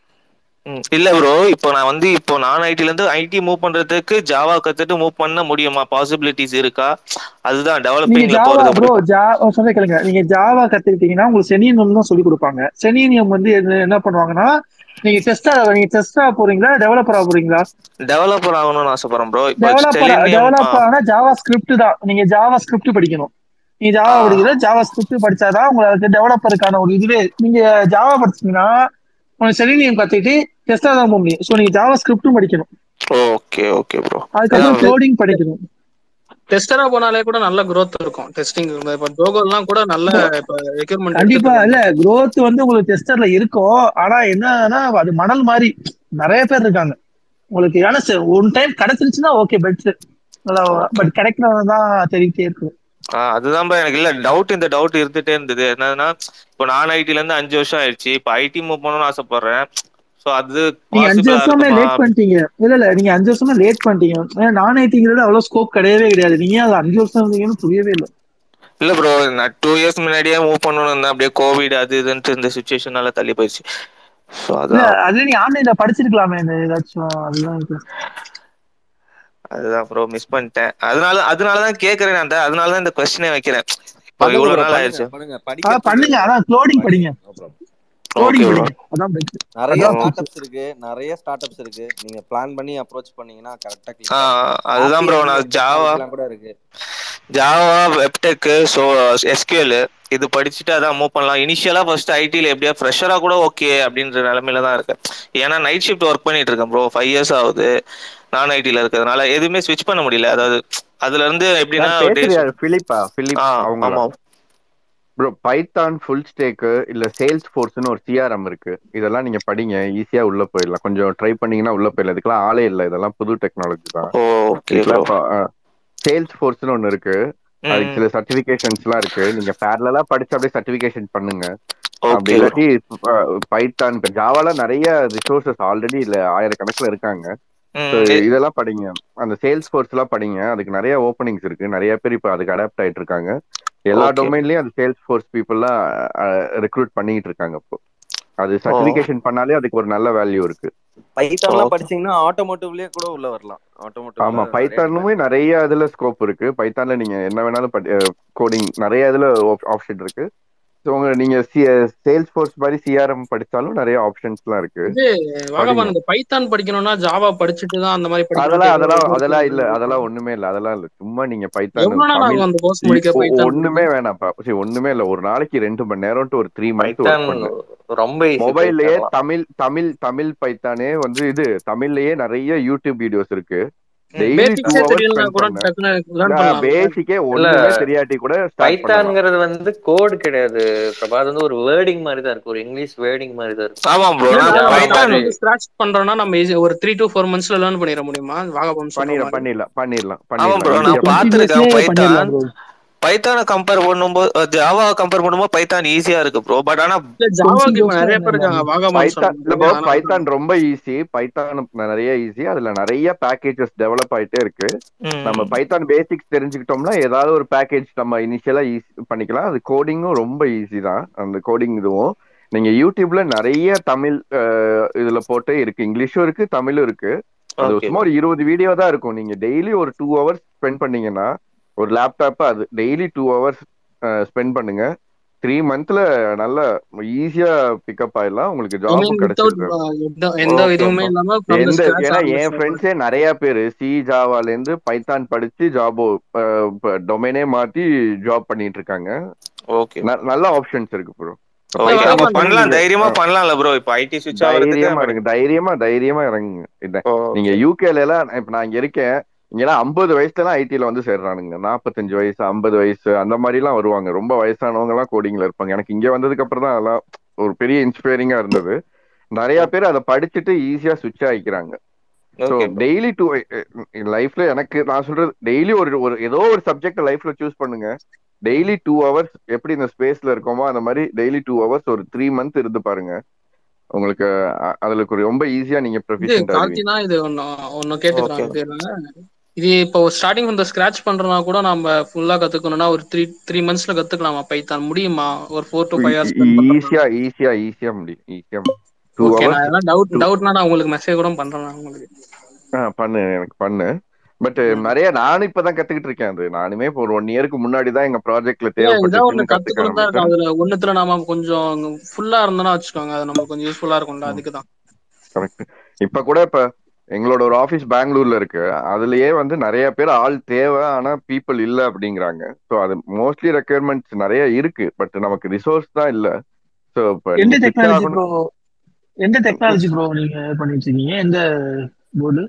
I: இல்ல ப்ரோ, இப்போ நான் வந்து இப்போ நான் ஐடில இருந்து ஐடி மூவ் பண்றதுக்கு ஜாவா கத்துட்டு மூவ் பண்ண முடியுமா? பாசிபிலிட்டிஸ் இருக்கா? அதுதான்
J: நீங்க
I: டெவலப்பிங்ல
J: ஜாவா
I: போறது
J: ப்ரோ
I: அப்படி.
J: சொல்ல கேளுங்க. நீங்க ஜாவா கத்துக்கிட்டீங்கன்னா உங்களுக்கு செலினியம் தான் சொல்லி கொடுப்பாங்க. செலினியம் வந்து என்ன பண்ணுவாங்கன்னா, நீங்க டெஸ்டா போறீங்களா டெவலப்பரா போறீங்களா?
I: டெவலப்பர் ஆகணும்னு ஆசைப்படுறேன் ப்ரோ. இப்போ செலினியம்.
J: டெவலப்பர் ஆனா ஜாவா ஸ்கிரிப்ட் தான். நீங்க ஜாவா ஸ்கிரிப்ட் படிக்கணும். நீங்க ஜாவா படிக்கிற ஜாவா ஸ்கிரிப்ட் படிச்சாதான் உங்களுக்கு டெவலப்பருக்கான ஒரு இதுவே. நீங்க ஜாவா படிச்சீங்கன்னா உங்களுக்கு செலினியம் கத்துக்கிட்டு டெஸ்டா தான் போக முடியும். ஸோ நீங்க ஜாவா ஸ்கிரிப்டும் படிக்கணும்.
I: Okay okay bro.
J: அதுக்கப்புறம் கோடிங் படிக்கணும்.
D: டெஸ்டரா போனாலே கூட நல்ல growth இருக்கும். டெஸ்டிங் இப்ப ஜோகோலாம் கூட நல்ல இப்ப ரெக்யூர்மெண்ட் எடுத்துட்டு
J: கண்டிப்பா இல்ல
D: இருக்காங்க.
J: growth வந்து உங்களுக்கு டெஸ்டர்ல இருக்கும். ஆனா என்னன்னா அது மணல் மாதிரி நிறைய பேர் இருக்காங்க. உங்களுக்கு ஏன்னா ஒன் டைம் கிடைச்சிருச்சுன்னா ஓகே பெட்ரு.
I: ஓகே.
J: பட் கிடைக்கிறதான் தெரிவிட்டே இருக்கும்.
I: அதுதான் bro எனக்கு இல்ல டவுட். இந்த டவுட் இருந்துட்டே இருந்தது. என்னன்னா இப்போ நான் ஐடில இருந்து 5 வருஷம் ஆயிடுச்சு. இப்போ ஐடி மூவ் பண்ணணும்னு ஆசைப்படுறேன். ஸோ அது
J: நீங்க 5
I: பாசிபிளா
J: வருஷமே
I: இருக்குமா?
J: லேட் பண்ணிட்டீங்க. இல்ல நீங்க 5 வருஷமா லேட் பண்ணிட்டீங்க. ஏன்னா நான் ஐடிங்கிறது அவ்வளவு ஸ்கோப் கிடையவே கிடையாது. நீங்க அது 5 வருஷம் இருந்தீங்கன்னு புரியவே இல்லை.
I: இல்ல ப்ரோ, நான் 2 இயர்ஸ் முன்னாடியே மூவ் பண்ணணும்னு இருந்தேன். அப்படியே கோவிட் அது இதுன்ட்டு இந்த சுச்சுவேஷனால தள்ளி போயிடுச்சு. ஸோ
J: இல்ல
I: அதான்
J: அதுல நீ ஆன்லைன்ல படிச்சிருக்கலாமே இந்த ஏதாச்சும்.
I: அதுதான் ப்ரோ மிஸ் பண்ணிட்டேன். அதனாலதான் கேக்குறேன். அதனாலதான் இந்த கொஸ்டினே வைக்கிறேன். இப்போ
C: பண்ணுங்க
I: இவ்வளவு
C: ப்ரோ,
I: நாள்
C: பண்ணுங்க
I: ஆயிடுச்சு.
C: பண்ணுங்க. படிக்கிறதுக்கு
J: பண்ணுங்க. அதான் க்ளோடிங்
C: படிங்க,
J: படிங்க.
C: No problem.
I: Okay
J: coding
I: bro.
J: படிங்க. அதான் பெஸ்ட்.
C: நிறைய
J: அதான்
I: ஓ
J: ஃபியூச்சர்.
C: ஸ்டார்ட் இருக்கு, நிறைய ஸ்டார்ட் இருக்கு. நீங்க பிளான் பண்ணி அப்ரோச் பண்ணீங்கன்னா கரெக்டா கிளிக் ஆகும்.
I: அதுதான்
C: ஹாப்பி
I: ப்ரோ.
C: எண்டிங்
I: நான்
C: ஆஃப் டெக்னாலஜிலாம் கூட இருக்கு.
I: ஜாவா வெப்டெக் எஸ்கியூஎல் இது படிச்சுட்டு அதான் மூவ் பண்ணலாம். இனிஷியலா ஃபர்ஸ்ட் ஐடில எப்படியா ஃப்ரெஷரா கூட ஓகே அப்படின்ற நிலைமையில தான் இருக்கேன். ஏன்னா நைட் ஷிஃப்ட் ஒர்க் பண்ணிட்டு இருக்கேன் ப்ரோ. 5 இயர்ஸ் ஆகுது நான் ஐடில இருக்கிறதுனால எதுவுமே ஸ்விட்ச் பண்ண முடியல. அதாவது அதுல இருந்து எப்படின்னா
B: யார்
I: டே
B: பேசுறியா?
I: ஷிஃப்ட்.
B: பிலிப் அவங்களா?
I: ஆமா.
B: ப்ரோ, பைத்தான் ஃபுல் ஸ்டேக்கு இல்ல சேல்ஸ் ஃபோர்ஸ்னு ஒரு சிஆர்எம் இருக்கு. இதெல்லாம் நீங்க படிங்க, ஈஸியா உள்ள போயிடலாம். கொஞ்சம் ட்ரை பண்ணீங்கன்னா உள்ள போயிடலாம். இதுக்கெல்லாம் ஆளே இல்லை. இதெல்லாம் புது டெக்னாலஜி தான்.
I: Okay bro.
B: இதுக்கெல்லாம் சேல்ஸ் ஃபோர்ஸ்னு ஒன்று இருக்கு. அதுக்கு
I: ம்
B: சில சர்டிபிகேஷன்ஸ்லாம் இருக்கு. நீங்க பேரலா படிச்சு அப்படியே சர்டிபிகேஷன் பண்ணுங்க. அப்படி
I: ஓகே ப்ரோ.
B: இல்லாட்டி பைத்தான், இப்போ ஜாவால நிறைய ரிசோர்சஸ் ஆல்ரெடி இல்ல ஆயிரக்கணக்கில் இருக்காங்க. ஸோ
I: ம்
B: இதெல்லாம் படிங்க. அந்த சேல்ஸ் ஃபோர்ஸ் எல்லாம் படிங்க. அதுக்கு நிறைய ஓப்பனிங்ஸ் இருக்கு. நிறைய பேர் இப்போ அதுக்கு அடாப்ட் ஆயிட்டு இருக்காங்க. எல்லா
I: ஓகே
B: டொமைன்லயும் அந்த சேல்ஸ் ஃபோர்ஸ் பீப்புள்லாம் ரெக்ரூட் பண்ணிட்டு இருக்காங்க இப்போ. அது சர்டிபிகேஷன் பண்ணாலே அதுக்கு ஒரு நல்ல வேல்யூ இருக்கு.
C: பைத்தான்லாம் படிச்சீங்கன்னா ஆட்டோமோட்டிவ்லயே கூட உள்ள வரலாம். ஆட்டோமோட்டிவ்ல
B: ஆமா,
C: நிறைய
B: பைத்தானுமே நிறைய இதுல ஸ்கோப் இருக்கு. பைத்தான்ல நீங்க என்ன வேணாலும் கோடிங் நிறைய இதுல ஆப்ஷன் இருக்கு. ஸோ நீங்க சேல்ஸ் ஃபோர்ஸ் மாதிரி சிஆர்எம் படிச்சாலும் நிறைய ஆப்ஷன்ஸ்லாம் இருக்கு.
D: இது வாகமான் இந்த பைத்தான் படிக்கணும்னா ஜாவா படிச்சுட்டு தான் அந்த மாதிரி படிக்கணும்னு
B: அதெல்லாம் இல்ல, அதெல்லாம் ஒண்ணுமே இல்ல, அதெல்லாம் இல்ல. சும்மா நீங்க பைத்தான்
D: எவ்வளவு நாள்
B: தமிழ்
D: ஆகும் அந்த கோர்ஸ் முடிக்க பைத்தான்
B: ஒண்ணுமே வேணாம்ப்பா. சரி, ஒண்ணுமே இல்ல. ஒரு நாளைக்கு 2 மணி நேரம் டு ஒரு 3 மந்த் ஒர்க் பண்ணு.
H: ரொம்ப ஈஸி.
B: மொபைல்லயே தமிழ் பைத்தானே வந்து இது தமிழ்லயே நிறைய யூடியூப் வீடியோஸ் இருக்கு. டெய்லி 2 hours ஸ்பெண்ட் பண்ண. பேசிக்கே ஒண்ணுமே தெரியாட்டி கூட ஸ்டார்ட் பண்ணலாம்.
H: பைத்தான்ங்கிறது வந்து கோட் கிடையாது பிரபா, அது வந்து ஒரு வேர்டிங் மாதிரி தான் இருக்கு, ஒரு இங்கிலீஷ் வேர்டிங் மாதிரி தான் இருக்கு.
A: ஆமா ப்ரோ,
D: பைத்தான் வந்து ஸ்கிராட்ச் பண்றோம்னா நம்ம ஒரு 3 to 4 monthsல லேர்ன் பண்ணிர முடியுமா? வாகமான் சொல்ற மாதிரி
B: பண்ணிரலாம்.
A: ஆமா ப்ரோ, நான் பாத்துருக்கேன் பைத்தானை கம்பேர் பண்ணும்போது ஜாவா கம்பேர் பண்ணும்போது பைத்தான் ஈஸியா இருக்கு ப்ரோ. பட் ஆனா
D: ஜாவாக்கு இப்ப நிறைய பேர் இருக்காங்க. வாகமான் சொல்றாங்க
B: பைத்தான் ரொம்ப ஈஸி. பைத்தான் நிறைய ஈஸி. அதுல நிறைய பேக்கேஜஸ் டெவலப் ஆயிட்டே இருக்கு. நம்ம பைத்தான் பேசிக்ஸ் தெரிஞ்சுக்கிட்டோம்னா ஏதாவது ஒரு பேக்கேஜ் நம்ம இனிஷியலா ஈஸி பண்ணிக்கலாம். அது கோடிங்கும் ரொம்ப ஈஸி தான். அந்த கோடிங் இதுவும் நீங்க யூடியூப்ல நிறைய தமிழ் இதுல போட்டு இருக்கு. இங்கிலீஷும் இருக்கு, தமிழும் இருக்கு. அது சும்மா ஒரு 20 வீடியோ தான் இருக்கும். நீங்க டெய்லி ஒரு 2 hours ஸ்பெண்ட் பண்ணீங்கன்னா ஒரு லேப்டாப் அது டெய்லி 2 hours ஸ்பெண்ட் பண்ணுங்க. 3 monthல நல்ல ஈஸியா பிக்கப் ஆயிடலாம். உங்களுக்கு ஜாபும் கிடைச்சிருது. ஏன்னா என் ஃப்ரெண்ட்ஸே நிறைய பேரு ஜாவால இருந்து பைத்தான் படிச்சு டொமைனே மாத்தி ஜாப் பண்ணிட்டு இருக்காங்க. நல்ல ஆப்ஷன்ஸ் இருக்கு ப்ரோ.
A: தைரியமா பண்ணலாம்ல ப்ரோ. இப்ப ஐடி ஸ்விட்ச் ஆவறதுக்கு
B: தைரியமா இறங்குங்க. நீங்க யூகேல எல்லாம் இப்ப நான் இங்க இருக்கேன். இங்கெல்லாம் 50 வயசுல எல்லாம் ஐடில வந்து சேர்றானுங்க. 45 வயசு 50 வயசு அந்த மாதிரி எல்லாம் வருவாங்க. ரொம்ப வயசானவங்க எல்லாம் கோடிங்ல இருப்பாங்க. எனக்கு இங்க வந்ததுக்கு அப்புறம் தான் அதெல்லாம் ஒரு பெரிய இன்ஸ்பைரிங்கா இருந்தது. நிறைய பேர் அதை படிச்சுட்டு ஈஸியா சுவிட்ச் ஆகிக்கிறாங்க. ஸோ டெய்லி லைஃப்ல எனக்கு நான் சொல்றது டெய்லி ஒரு ஏதோ ஒரு சப்ஜெக்ட் லைஃப்ல சூஸ் பண்ணுங்க. டெய்லி 2 hours எப்படி இந்த ஸ்பேஸ்ல இருக்கோமோ அந்த மாதிரி டெய்லி 2 hours ஒரு 3 months இருந்து பாருங்க. உங்களுக்கு அதுல ரொம்ப ஈஸியா நீங்க ப்ரொஃபிஷியன்ட்
D: ஆவீங்க. இது ஒன்னு கேட்டுக்கறாங்க. இது இப்போ ஸ்டார்டிங் இந்த ஸ்கிராட்ச் பண்றனா கூட நம்ம ஃபுல்லா கத்துக்கணும்னா ஒரு 3 monthsல கத்துக்கலாமா பைத்தான்? முடியுமா? ஒரு 4 to 5 hours ஸ்பெண்ட் பண்றதுனா
B: ஈஸியா முடியும்.
D: ஓகே, நான் எல்லாம் டவுட்னா நான் உங்களுக்கு மெசேஜ் கூட பண்றேன். உங்களுக்கு
B: எனக்கு பண்ணு. பட் நிறைய நானும் இப்பதான் கத்துக்கிட்டு இருக்கேன். அது நானுமே ஒரு 1 yearக்கு முன்னாடி தான் எங்க ப்ராஜெக்ட்ல தேவைப்பட்டுச்சுன்னு கத்துக்க ஆரம்பிச்சேன்.
D: அதுல ஒண்ணுத்துல நாம கொஞ்சம் ஃபுல்லா இருந்தோம்னா வச்சுக்கோங்க, அது நமக்கு கொஞ்சம் யூஸ்ஃபுல்லா இருக்கும்ல. அதுக்குதான்.
B: கரெக்ட். இப்ப கூட எங்களோட ஒரு ஆபீஸ் பெங்களூர்ல இருக்கு. அதுலயே வந்து நிறைய பேர் ஆள் தேவை, ஆனா பீப்புள் இல்ல அப்படிங்கிறாங்க. ஸோ அது மோஸ்ட்லி ரெக்யர்மெண்ட்ஸ் நிறைய இருக்கு. பட் நமக்கு ரிசோர்ஸ் தான் இல்ல. ஸோ
J: எந்த டெக்னாலஜி ப்ரோ நீங்க பண்ணிட்டு இருக்கீங்க? எந்த போர்டு?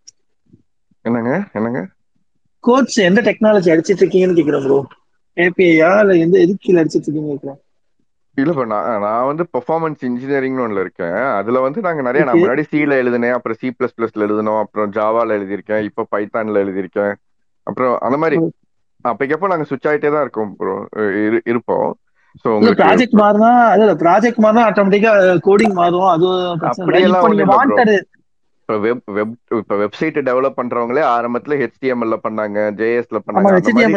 B: என்னங்க
J: கோட்ஸ் எந்த டெக்னாலஜி அடிச்சிட்டு இருக்கீங்கன்னு கேக்குறேன் ப்ரோ. ஏபிஐயா இல்ல எதுக்கு கீழே அடிச்சிட்டு இருக்கீங்க கேக்குறேன்.
B: இல்ல இப்ப நான் வந்து பெர்ஃபார்மன்ஸ் இன்ஜினியரிங்னு ஒண்ணுல இருக்கேன். அதுல வந்து நாங்க நிறைய நான் முன்னாடி சில எழுதினேன், அப்புறம் C++ல எழுதணும், அப்புறம் ஜாவால எழுதியிருக்கேன், இப்போ பைத்தான்ல எழுதியிருக்கேன். அப்புறம் அந்த மாதிரி அப்பக்கப்போ நாங்க சுவிட்ச் ஆயிட்டே தான் இருக்கோம் ப்ரோ, இருப்போம். சோ உங்களுக்கு
J: ப்ராஜெக்ட் மாறினா ஆட்டோமேட்டிக்கா கோடிங் மாறும். அது
B: அப்படியெல்லாம் ஒண்ணு இல்ல ப்ரோ. இப்ப வெப்சைட் டெவலப் பண்றவங்களே ஆரம்பத்துல HTML பண்ணாங்க, JS பண்ணாங்க.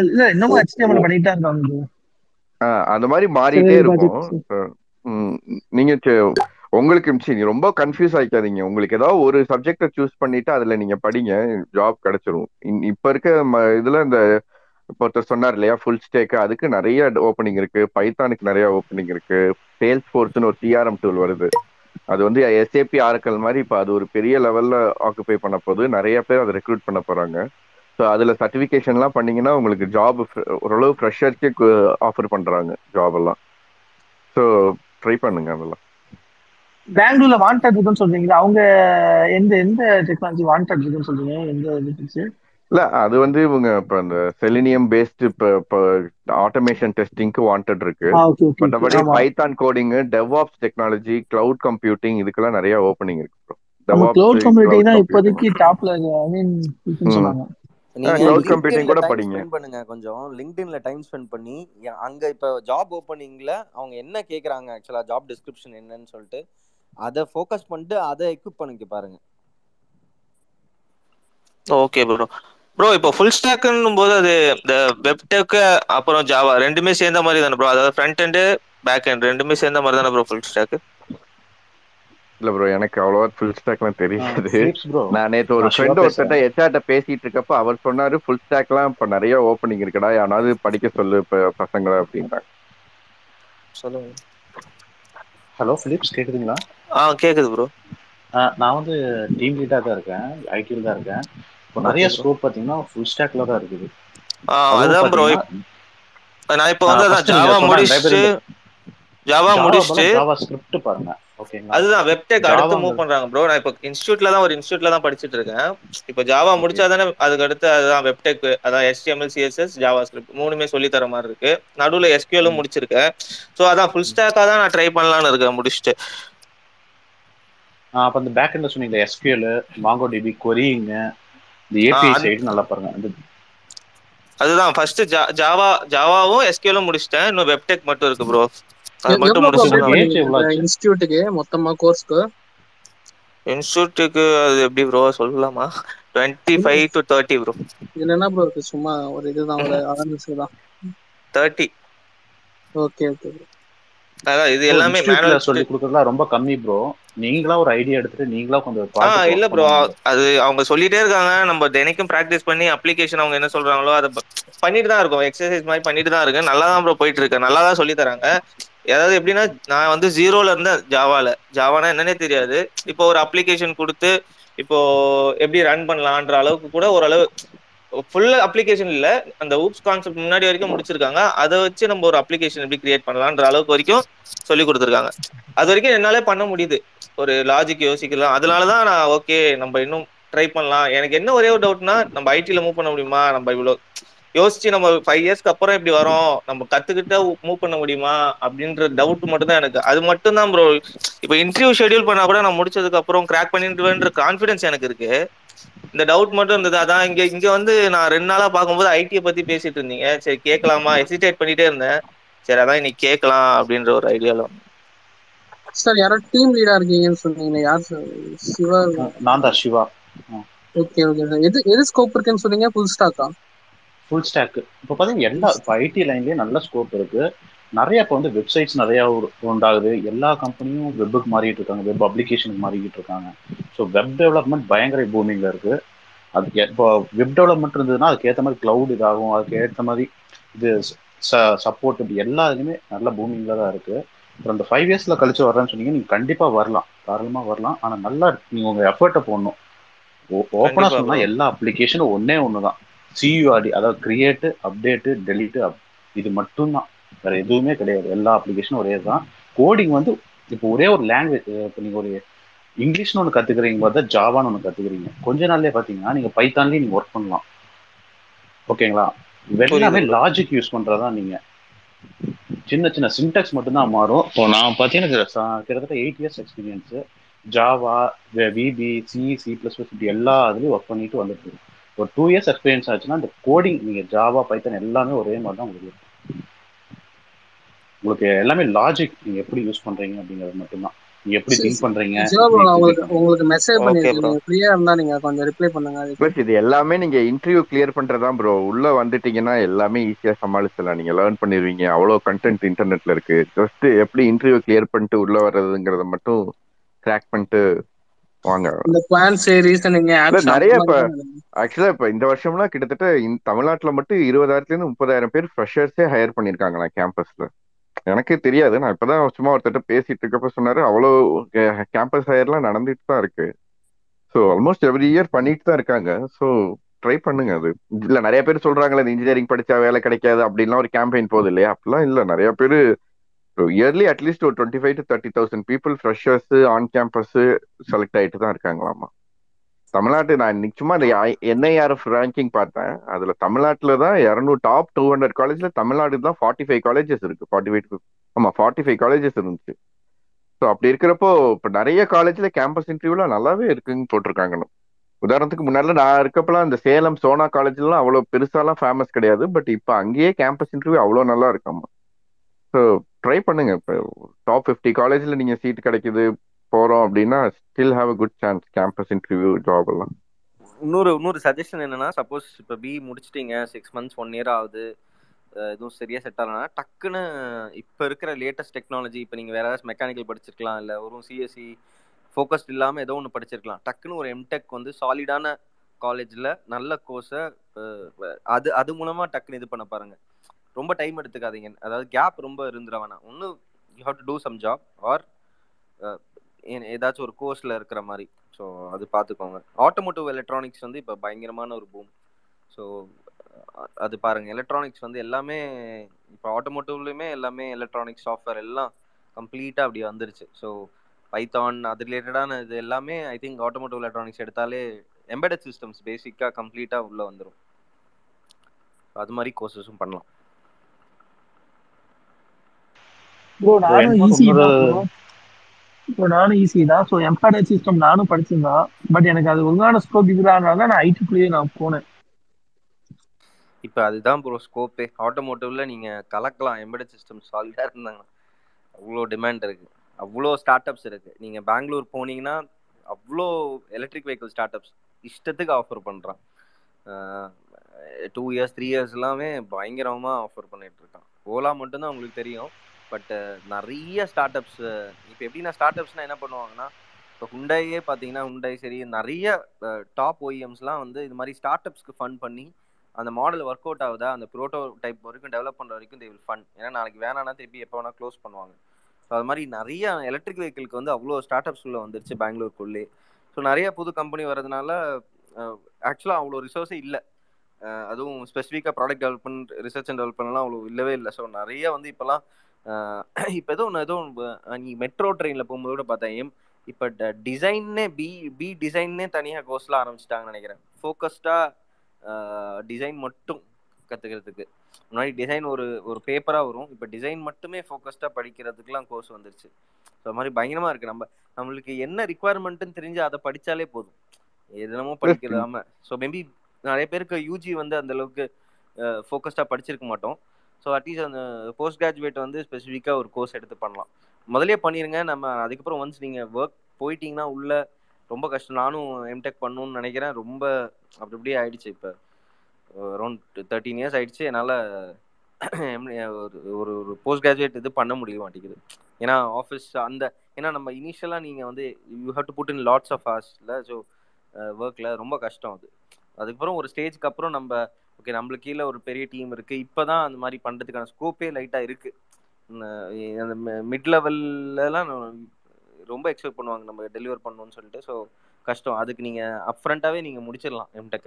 B: அந்த மாதிரி மாறிட்டே இருக்கும். நீங்க உங்களுக்கு ரொம்ப கன்ஃபியூஸ் ஆயிக்காதீங்க. உங்களுக்கு ஏதாவது ஒரு சப்ஜெக்ட சூஸ் பண்ணிட்டு அதுல நீங்க படிங்க, ஜாப் கிடைச்சிரும். இப்ப இருக்க இதுல இந்த ஒருத்தர் சொன்னார் இல்லையா ஃபுல் ஸ்டேக், அதுக்கு நிறைய ஓப்பனிங் இருக்கு. பைத்தானுக்கு நிறைய ஓப்பனிங் இருக்கு. சேல்ஸ் ஃபோர்ஸ்னு ஒரு CRM டூல் வருது. அது வந்து SAP ஆரக்கல் மாதிரி இப்ப அது ஒரு பெரிய லெவல்ல ஆக்குபை பண்ண போது நிறைய பேர் அதை ரெக்ரூட் பண்ண போறாங்க. ஸோ அதுல சர்டிபிகேஷன்லாம் பண்ணீங்கன்னா உங்களுக்கு ஜாப் ஓரளவு ஃப்ரெஷர்ஸ்க்கே ஆஃபர் பண்றாங்க ஜாப் எல்லாம். ஸோ ட்ரை பண்ணுங்க அதெல்லாம்.
J: பெங்களூர்ல வாண்டட் இருக்குன்னு சொல்றீங்களா? அவங்க எந்த எந்த டெக்னாலஜி வாண்டட் இருக்குன்னு சொல்றீங்க? எந்த
B: இல்ல அது வந்து இவங்க இப்ப இந்த செலினியம் பேஸ்ட் இப்ப ஆட்டோமேஷன் டெஸ்டிங்க்கு வாண்டட் இருக்கு. மற்றபடி Python coding, DevOps technology, cloud computing இதுக்கெல்லாம் நிறைய ஓப்பனிங் இருக்கு.
J: கிளவுட் கம்ப்யூட்டிங் தான் இப்போதைக்கு டாப்ல சொன்னாங்க.
C: நீங்க LinkedInல டைம் ஸ்பெண்ட் பண்ணுங்க. கொஞ்சம் LinkedInல டைம் ஸ்பெண்ட் பண்ணி அங்க இப்ப ஜாப் ஓப்பனிங்ல அவங்க என்ன கேக்குறாங்க, ஆக்சுவலா ஜாப் டிஸ்கிரிப்ஷன் என்னன்னு சொல்லிட்டு அதை ஃபோக்கஸ் பண்ணிட்டு அதை எக்யூப் பண்ணிக்க பாருங்க.
A: ஓகே ப்ரோ இப்போ ஃபுல் ஸ்டாக்னும் போது அது இந்த வெப் டெக் அப்புறம் ஜாவா ரெண்டுமே சேர்ந்த மாதிரி தானே ப்ரோ? அதாவது ஃப்ரண்ட் எண்ட் பேக் எண்ட் ரெண்டுமே சேர்ந்த மாதிரி தானே ப்ரோ ஃபுல் ஸ்டாக்?
B: இல்ல ப்ரோ, எனக்கு அவ்வளவா ஃபுல் ஸ்டாக்லாம் தெரியாது.
F: பிலிப்ஸ் ப்ரோ,
B: நான் நேத்து ஒரு
F: நான் சிவா
B: ஃப்ரெண்ட் ஒருத்தர்ட்ட
F: பேசுறேன்.
B: ஹெச்ஆர்ட்ட பேசிட்டு இருக்கப்ப அவர் சொன்னாரு, ஃபுல் ஸ்டாக்லாம் இப்ப நிறைய ஓப்பனிங் இருக்குடா, யாராவது படிக்க சொல்லு இப்ப பசங்களை அப்படின்றாங்க.
H: சொல்லுங்க.
F: ஹலோ பிலிப்ஸ், கேக்குதுங்களா?
H: கேக்குது ப்ரோ.
F: நான் வந்து டீம் லீடா தான் இருக்கேன், ஐடியில் தான் இருக்கேன். இப்போ நிறைய
H: ஓகே ப்ரோ.
F: ஸ்கோப் பார்த்தீங்கன்னா ஃபுல் ஸ்டாக்ல தான் இருக்குது. அதுவும்
H: அதான் ப்ரோ,
F: பார்த்தீங்கன்னா
H: நான் இப்போ வந்து அதான்
F: ஃபர்ஸ்ட் நீங்க
H: ஜாவா
F: சொன்ன நிறைய பேர்
H: முடிச்சுட்டு
F: இந்த ஜாவா
H: முடிச்சுட்டு
F: ஜாவா ஸ்கிரிப்ட் பாருங்க, ஓகேங்களா?
H: அதுதான் வெப்டெக் அடுத்து மூவ்
F: ஜாவாங்க.
H: பண்றாங்க ப்ரோ. நான் இப்போ ஒரு இன்ஸ்டியூட்ல தான் படிச்சுட்டு இருக்கேன். இப்போ ஜாவா
F: ஓகே.
H: முடிச்சா தானே அதுக்கு அடுத்து அதுதான் வெப்டெக், அதான் HTML CSS ஜாவா ஸ்கிரிப்ட் மூணுமே சொல்லி தர மாதிரி இருக்கு. நடுவுல SQL முடிச்சிருக்கேன். ஸோ அதான் ஃபுல் ஸ்டாக்கா தான் நான் ட்ரை பண்ணலாம்னு இருக்கேன் முடிச்சுட்டு.
F: அப்போ அந்த பேக் எண்ட்ல சொன்னீங்க SQL, மாங்கோ டிபி, கொரிங்க, இந்த ஏபிஐ சைடு நல்லா பாருங்க.
H: அதுதான் ஃபர்ஸ்ட் ஜாவாவும் SQL முடிச்சிட்டேன். இன்னும் வெப்டெக் மட்டும் இருக்கு ப்ரோ. அது மட்டும்
D: எவ்வளவு ப்ரோ பே
H: முடிச்சுட்டு தான்
F: ஏஜ் எவ்வளோ
D: பண்ணீங்க
F: ஆச்சு
D: இன்ஸ்டியூட்டுக்கு மொத்தமா கோர்ஸ்க்கு?
H: இன்ஸ்டியூட்டுக்கு அது எப்படி ப்ரோ சொல்லலாமா? 25 to 30 ப்ரோ.
D: இதுல என்ன ப்ரோ இருக்கு? சும்மா ஒரு இதுதான், ஒரு அவேர்னஸ் தான்.
H: 30.
D: Okay okay bro.
H: அதான் இது
F: ப்ரோ
H: எல்லாமே
F: இன்ஸ்டியூட்ல
H: மேனுவல்.
F: சொல்லி கொடுக்கறதுலாம் ரொம்ப கம்மி ப்ரோ. நீங்களா ஒரு ஐடியா எடுத்துட்டு நீங்களா கொஞ்சம் ப்ராஜெக்ட்
H: இல்ல
F: ஒர்க்
H: ப்ரோ,
F: பண்ணணும் ப்ரோ.
H: அது அவங்க சொல்லிட்டே இருக்காங்க. நம்ம தினைக்கும் பிராக்டிஸ் பண்ணி அப்ளிகேஷன் அவங்க என்ன சொல்றாங்களோ அதை பண்ணிட்டு தான் இருக்கோம். எக்ஸசைஸ் மாதிரி பண்ணிட்டு தான் இருக்கேன். நல்லா தான் ப்ரோ போயிட்டு இருக்கேன். நல்லா தான் சொல்லி தராங்க. ஏதாவது எப்படின்னா, நான் வந்து ஜீரோல இருந்தேன் ஜாவானா என்னன்னே தெரியாது. இப்போ ஒரு அப்ளிகேஷன் கொடுத்து இப்போ எப்படி ரன் பண்ணலான்ற அளவுக்கு கூட ஓரளவு ஃபுல் அப்ளிகேஷன் இல்ல, அந்த ஊப்ஸ் கான்செப்ட் முன்னாடி வரைக்கும் முடிச்சிருக்காங்க. அதை வச்சு நம்ம ஒரு அப்ளிகேஷன் எப்படி கிரியேட் பண்ணலான்ற அளவுக்கு வரைக்கும் சொல்லி கொடுத்துருக்காங்க. அது வரைக்கும் என்னாலே பண்ண முடியுது. ஒரு லாஜிக் யோசிக்கலாம். அதனாலதான் நான் ஓகே நம்ம இன்னும் ட்ரை பண்ணலாம். எனக்கு என்ன ஒரே ஒரு டவுட்னா, நம்ம ஐடில மூவ் பண்ண முடியுமா? நம்ம இவ்வளவு யோசிச்சு நம்ம 5 இயர்ஸ்க்கு அப்புறம் இப்படி வரோம், நம்ம கத்துக்கிட்ட மூவ் பண்ண முடியுமா அப்படின்ற டவுட் மட்டும் தான் எனக்கு. அது மட்டும் தான் ப்ரோ. இப்போ இன்டர்வியூ ஷெட்யூல் பண்ணா கூட நான் முடிச்சதுக்கு அப்புறம் கிராக் பண்ணிடுவேன்ற கான்ஃபிடன்ஸ் எனக்கு இருக்கு. இந்த டவுட் மட்டும் இருந்தது. அதான் இங்க இங்க வந்து நான் 2 நாளா பார்க்கும்போது ஐடியை பத்தி பேசிட்டு இருந்தீங்க. சரி கேட்கலாமா, ஹெசிடேட் பண்ணிட்டே இருந்தேன். சரி அதான் இன்னைக்கு கேட்கலாம் அப்படின்ற ஒரு ஐடியால.
D: சார் யாரோ டீம் லீடா இருக்கீங்கன்னு சொன்னீங்க, யார் சார்? சிவா?
F: நான் தான் சிவா.
D: Okay okay sir. எது ஸ்கோப் இருக்குன்னு சொன்னீங்க? ஃபுல் ஸ்டாக்கா?
F: ஃபுல் ஸ்டாக் இப்போ பார்த்தீங்கன்னா எல்லா இப்போ ஐடி லைன்லேயே நல்ல ஸ்கோப் இருக்கு. நிறைய இப்போ வந்து வெப்சைட்ஸ் நிறைய உண்டாகுது. எல்லா கம்பெனியும் வெப்புக்கு மாறிட்டு இருக்காங்க, வெப் அப்ளிகேஷனுக்கு மாறிக்கிட்டு இருக்காங்க. ஸோ வெப் டெவலப்மெண்ட் பயங்கர பூமிங்ல இருக்கு. அதுக்கு இப்போ வெப் டெவலப்மெண்ட் இருந்ததுன்னா அதுக்கேற்ற மாதிரி கிளவுட் இதாகும், அதுக்கு ஏற்ற மாதிரி இது சப்போர்ட், இப்படி எல்லா இதுலையுமே நல்ல பூமிங்ல தான் இருக்கு. அப்புறம் அந்த 5 இயர்ஸ்ல கழிச்சு வரேன்னு சொன்னீங்க, நீங்க கண்டிப்பா வரலாம், தாராளமா வரலாம். ஆனா நல்லா நீங்க உங்க எஃபர்ட்டை போடணும். ஓப்பனா
H: கண்டிப்பா
F: சொன்னா
H: ப்ரோ.
F: எல்லா அப்ளிகேஷனும் ஒண்ணுதான், சியூஆர்டி, அதாவது கிரியேட்டு அப்டேட்டு டெலீட்டு இது மட்டும்தான், வேற எதுவுமே கிடையாது. எல்லா அப்ளிகேஷனும் ஒரே தான். கோடிங் வந்து இப்போ ஒரே ஒரு லாங்குவேஜ், இப்போ நீங்க ஒரு இங்கிலீஷ்னு ஒன்று கத்துக்கிறீங்க பார்த்தா ஜாவான்னு ஒன்று கத்துக்கிறீங்க, கொஞ்ச நாள்லயே பார்த்தீங்கன்னா நீங்க பைத்தான்லயே நீங்க ஒர்க் பண்ணலாம். ஓகேங்களா?
H: புரியுது
F: எல்லாமே
H: ப்ரோ.
F: லாஜிக் யூஸ் பண்றதா நீங்க. சின்ன சின்ன சின்டாக்ஸ் மட்டும்தான் மாறும். இப்போ நான் பார்த்தீங்கன்னா கிட்டத்தட்ட 8 இயர்ஸ் எக்ஸ்பீரியன்ஸ். ஜாவா, விபி, சி++, இப்படி எல்லா இதுலையும் ஒர்க் பண்ணிட்டு வந்துட்டு இருக்கு. ஒரு 2 இயர்ஸ் எக்ஸ்பீரியன்ஸ் ஆச்சுன்னா இந்த கோடிங் நீங்க ஜாவா பைத்தன் எல்லாமே ஒரே மாதிரி தான் உங்களுக்கு இருக்கும். உங்களுக்கு எல்லாமே லாஜிக் நீங்க எப்படி யூஸ் பண்றீங்க அப்படிங்கிறது மட்டும்தான். நீங்க எப்படி திங்க் பண்றீங்க,
D: சிவா ப்ரோ,
F: எப்படி
D: நான்
F: எக்ஸிக்யூட்
D: உங்களுக்கு
F: பண்றீங்க.
D: உங்களுக்கு மெசேஜ்
H: ஓகே
D: பண்ணிருக்கேன்.
H: ப்ரோ.
D: நீங்க ஃப்ரீயா இருந்தா நீங்க கொஞ்சம் ரிப்ளை பண்ணுங்க அதுக்கு.
B: பிளஸ் இது எல்லாமே நீங்க இன்டர்வியூ கிளியர் பண்றதுதான் ப்ரோ. உள்ள வந்துட்டீங்கன்னா எல்லாமே ஈஸியா சமாளிச்சிடலாம், நீங்க லேர்ன் பண்ணிடுவீங்க. அவ்வளவு கண்டென்ட் இன்டர்நெட்ல இருக்கு. ஜஸ்ட் எப்படி இன்டர்வியூ கிளியர் பண்ணிட்டு உள்ள வர்றதுங்கிறத மட்டும் கிராக் பண்ணிட்டு வாங்க.
D: இந்த பிளான்ஸ், ரீசனிங்,
B: இல்ல
D: ஆப்ஸ் அந்த
B: நிறைய இப்ப
D: மாதிரி தான்.
B: ஆக்சுவலா இப்ப இந்த வருஷம்லாம் கிட்டத்தட்ட தமிழ்நாட்டுல மட்டும் 20,000 இருந்து 30,000 பேர் ஃப்ரெஷர்ஸே ஹையர் பண்ணிருக்காங்களா கேம்பஸ்ல. எனக்கே தெரியாது. நான் இப்பதான் சும்மா ஒருத்தட்ட பேசிட்டு இருக்கப்ப சொன்னாரு, அவ்வளோ கேம்பஸ் ஹையர்லாம் நடந்துட்டு தான் இருக்கு. ஸோ ஆல்மோஸ்ட் எவ்ரி இயர் பண்ணிட்டு தான் இருக்காங்க. ஸோ ட்ரை பண்ணுங்க. அது இல்ல நிறைய பேர் சொல்றாங்களே இன்ஜினியரிங் படிச்சா வேலை கிடைக்காது அப்படின்லாம் ஒரு கேம்பெயின் போகுது இல்லையா? அப்படிலாம் இல்ல. நிறைய பேர் இயர்லி அட்லீஸ்ட் ஒரு 25,000 to 30,000 people freshers on campus select ஆயிட்டு தான் இருக்காங்களாமா. தமிழ்நாட்டு நான் இன்னைக்கு சும்மா அந்த என்ஐஆர்எஃப் ரேங்கிங் பார்த்தேன். அதுல தமிழ்நாட்டுல தான் 200 டாப் 200 காலேஜ்ல தமிழ்நாடு தான் 45 காலேஜஸ் இருக்கு. 45, ஆமா 45 காலேஜஸ் இருந்துச்சு. ஸோ அப்படி இருக்கிறப்போ இப்போ நிறைய காலேஜ்ல கேம்பஸ் இன்டர்வியூல நல்லாவே இருக்குன்னு போட்டிருக்காங்க. உதாரணத்துக்கு முன்னாடி நான் இருக்கப்பலாம் இந்த சேலம் சோனா காலேஜ்லாம் அவ்வளோ பெருசாலாம் ஃபேமஸ் கிடையாது. பட் இப்போ அங்கேயே கேம்பஸ் இன்டர்வியூ அவ்வளோ நல்லா இருக்காமா. ஸோ ட்ரை பண்ணுங்க. இப்போ டாப் 50 காலேஜ்ல நீங்க சீட் கிடைக்குது போறோம் அப்படின்னா still have a good chance campus interview job எல்லாம்.
C: இன்னொரு சஜஷன் என்னன்னா, சப்போஸ் இப்போ பி முடிச்சிட்டீங்க, 6 months 1 year ஆகுது, எதுவும் சரியா செட் ஆகலன்னா டக்குன்னு இப்போ இருக்கிற லேட்டஸ்ட் டெக்னாலஜி, இப்போ நீங்கள் வேற ஏதாச்சும் மெக்கானிக்கல் படிச்சிருக்கலாம், இல்லை ஒரு சிஎஸ்சி ஃபோக்கஸ்ட் இல்லாம ஏதோ ஒன்று படிச்சிருக்கலாம். டக்குன்னு ஒரு எம்டெக் வந்து சாலிடான காலேஜ்ல நல்ல கோர்ஸை அது மூலமா டக்குன்னு இது பண்ண பாருங்க. ரொம்ப டைம் எடுத்துக்காதீங்க. அதாவது கேப் ரொம்ப இருந்துட வேணாம். ஒன்று you have to do some job or ஏதாச்சும் ஒரு கோர்ஸ்ல இருக்கிற மாதிரி. ஸோ அது பார்த்துக்கோங்க. ஆட்டோமோட்டிவ் எலக்ட்ரானிக்ஸ் வந்து இப்போ பயங்கரமான ஒரு பூம். ஸோ அது பாருங்க. எலக்ட்ரானிக்ஸ் வந்து எல்லாமே இப்போ ஆட்டோமோட்டிவ்லையுமே எல்லாமே எலக்ட்ரானிக்ஸ் சாஃப்ட்வேர் எல்லாம் கம்ப்ளீட்டாக அப்படி வந்துருச்சு. ஸோ பைத்தான் அது ரிலேட்டடான இது எல்லாமே ஐ திங்க் ஆட்டோமோட்டிவ் எலக்ட்ரானிக்ஸ் எடுத்தாலே எம்பெடட் சிஸ்டம்ஸ் பேசிக்காக கம்ப்ளீட்டாக உள்ளே வந்துடும். அது மாதிரி கோர்சஸும் பண்ணலாம்.
J: ப்ரோ நானும் ஈஸி தான் ப்ரோ. இப்போ நானும் ஈஸி தான். ஸோ எம்பெடட் சிஸ்டம் நானும் படிச்சிருந்தான். பட் எனக்கு அது ஒழுங்கான ஸ்கோப் இருக்கிறாங்க நான் ஐடிக்குள்ளேயே நான் போனேன்.
C: இப்போ அதுதான் ப்ரோ ஸ்கோப்பே. ஆட்டோமோட்டிவ்ல நீங்கள் கலக்கலாம். எம்பெடட் சிஸ்டம் சாலிடாக இருந்தாங்க. அவ்வளோ டிமாண்ட் இருக்குது. அவ்வளோ ஸ்டார்ட் அப்ஸ் இருக்குது. நீங்கள் பெங்களூர் போனீங்கன்னா அவ்வளோ எலக்ட்ரிக் வெஹிக்கிள் ஸ்டார்ட் அப்ஸ் இஷ்டத்துக்கு ஆஃபர் பண்ணுறான். 2 இயர்ஸ் 3 இயர்ஸ் எல்லாமே பயங்கரமாக ஆஃபர் பண்ணிட்டு இருக்கான். ஓலா மட்டும்தான் உங்களுக்கு தெரியும். பட் நிறைய ஸ்டார்ட் அப்ஸ் இப்போ எப்படின்னா ஸ்டார்ட் அப்ஸ்னால் என்ன பண்ணுவாங்கன்னா, இப்போ ஹுண்டாயே பார்த்தீங்கன்னா ஹுண்டாய் சரி நிறைய டாப் ஓஇஎம்ஸ்லாம் வந்து இது மாதிரி ஸ்டார்ட் அப்ஸ்க்கு ஃபண்ட் பண்ணி அந்த மாடல் ஒர்க் அவுட் ஆகுதா அந்த ப்ரோட்டோ டைப் வரைக்கும் டெவலப் பண்ணுற வரைக்கும் தே வில் ஃபண்ட். ஏன்னா நாளைக்கு வேணான்னா திருப்பி எப்போ வேணால் க்ளோஸ் பண்ணுவாங்க. ஸோ அது மாதிரி நிறைய எலக்ட்ரிக் வெஹிக்கிளுக்கு வந்து அவ்வளோ ஸ்டார்ட் அப்ஸ் உள்ள வந்துருச்சு பெங்களூருக்குள்ளே. ஸோ நிறைய புது கம்பெனி வரதுனால ஆக்சுவலாக அவ்வளோ ரிசோர்ஸே இல்லை. அதுவும் ஸ்பெசிஃபிக்காக ப்ராடக்ட் டெவலப்மெண்ட் ரிசர்ச் அண்ட் டெவலப்மெண்ட்லாம் அவ்வளோ இல்லவே இல்லை. ஸோ நிறைய வந்து இப்போலாம் இப்போ ஏதோ நீ மெட்ரோ ட்ரெயினில் போகும்போது கூட பார்த்தேன். இப்போ டிசைன்னே பி டிசைன்னே தனியாக கோர்ஸ்லாம் ஆரம்பிச்சிட்டாங்கன்னு நினைக்கிறேன். ஃபோக்கஸ்டாக டிசைன் மட்டும் கற்றுக்கிறதுக்கு. முன்னாடி டிசைன் ஒரு பேப்பராக வரும். இப்போ டிசைன் மட்டுமே ஃபோக்கஸ்டாக படிக்கிறதுக்குலாம் கோர்ஸ் வந்துருச்சு. ஸோ அது மாதிரி பயங்கரமாக இருக்குது. நம்மளுக்கு என்ன ரிக்குவயர்மெண்ட்டுன்னு தெரிஞ்சு அதை படித்தாலே போதும். எதுனமோ படிக்கிறாம. ஸோ மேபி நிறைய பேருக்கு யூஜி வந்து அந்தளவுக்கு ஃபோக்கஸ்டாக படிச்சிருக்க மாட்டோம். ஸோ அட்லீஸ்ட் அந்த போஸ்ட் கிராஜுவேட் வந்து ஸ்பெசிஃபிக்காக ஒரு கோர்ஸ் எடுத்து பண்ணலாம். முதலே பண்ணிடுங்க. நம்ம அதுக்கப்புறம் ஒன்ஸ் நீங்கள் ஒர்க் போயிட்டீங்கன்னா உள்ள ரொம்ப கஷ்டம். நானும் எம்டெக் பண்ணணும்னு நினைக்கிறேன். ரொம்ப அப்படி இப்படியே ஆயிடுச்சு. இப்போ அரௌண்ட் 13 இயர்ஸ் ஆயிடுச்சு. என்னால் ஒரு ஒரு போஸ்ட் கிராஜுவேட் இது பண்ண முடிய மாட்டேங்குது. ஏன்னா ஆஃபீஸ் ஏன்னா நம்ம இனிஷியலாக நீங்கள் வந்து you have to put in lots of ஹார்ஸில். ஸோ ஒர்க்கில் ரொம்ப கஷ்டம் அது. அதுக்கப்புறம் ஒரு ஸ்டேஜ்க்கு அப்புறம் நம்ம ஓகே நம்மளுக்கு கீழே ஒரு பெரிய டீம் இருக்குது. இப்போ தான் அந்த மாதிரி பண்ணுறதுக்கான ஸ்கோப்பே லைட்டாக இருக்குது. அந்த மிட் லெவல்லாம் ரொம்ப எக்ஸ்பெக்ட் பண்ணுவாங்க நம்ம டெலிவர் பண்ணணும்னு சொல்லிட்டு. ஸோ கஷ்டம். அதுக்கு நீங்கள் அப்ஃப்ரண்ட்டாகவே நீங்கள் முடிச்சிடலாம் எம்டெக்கை.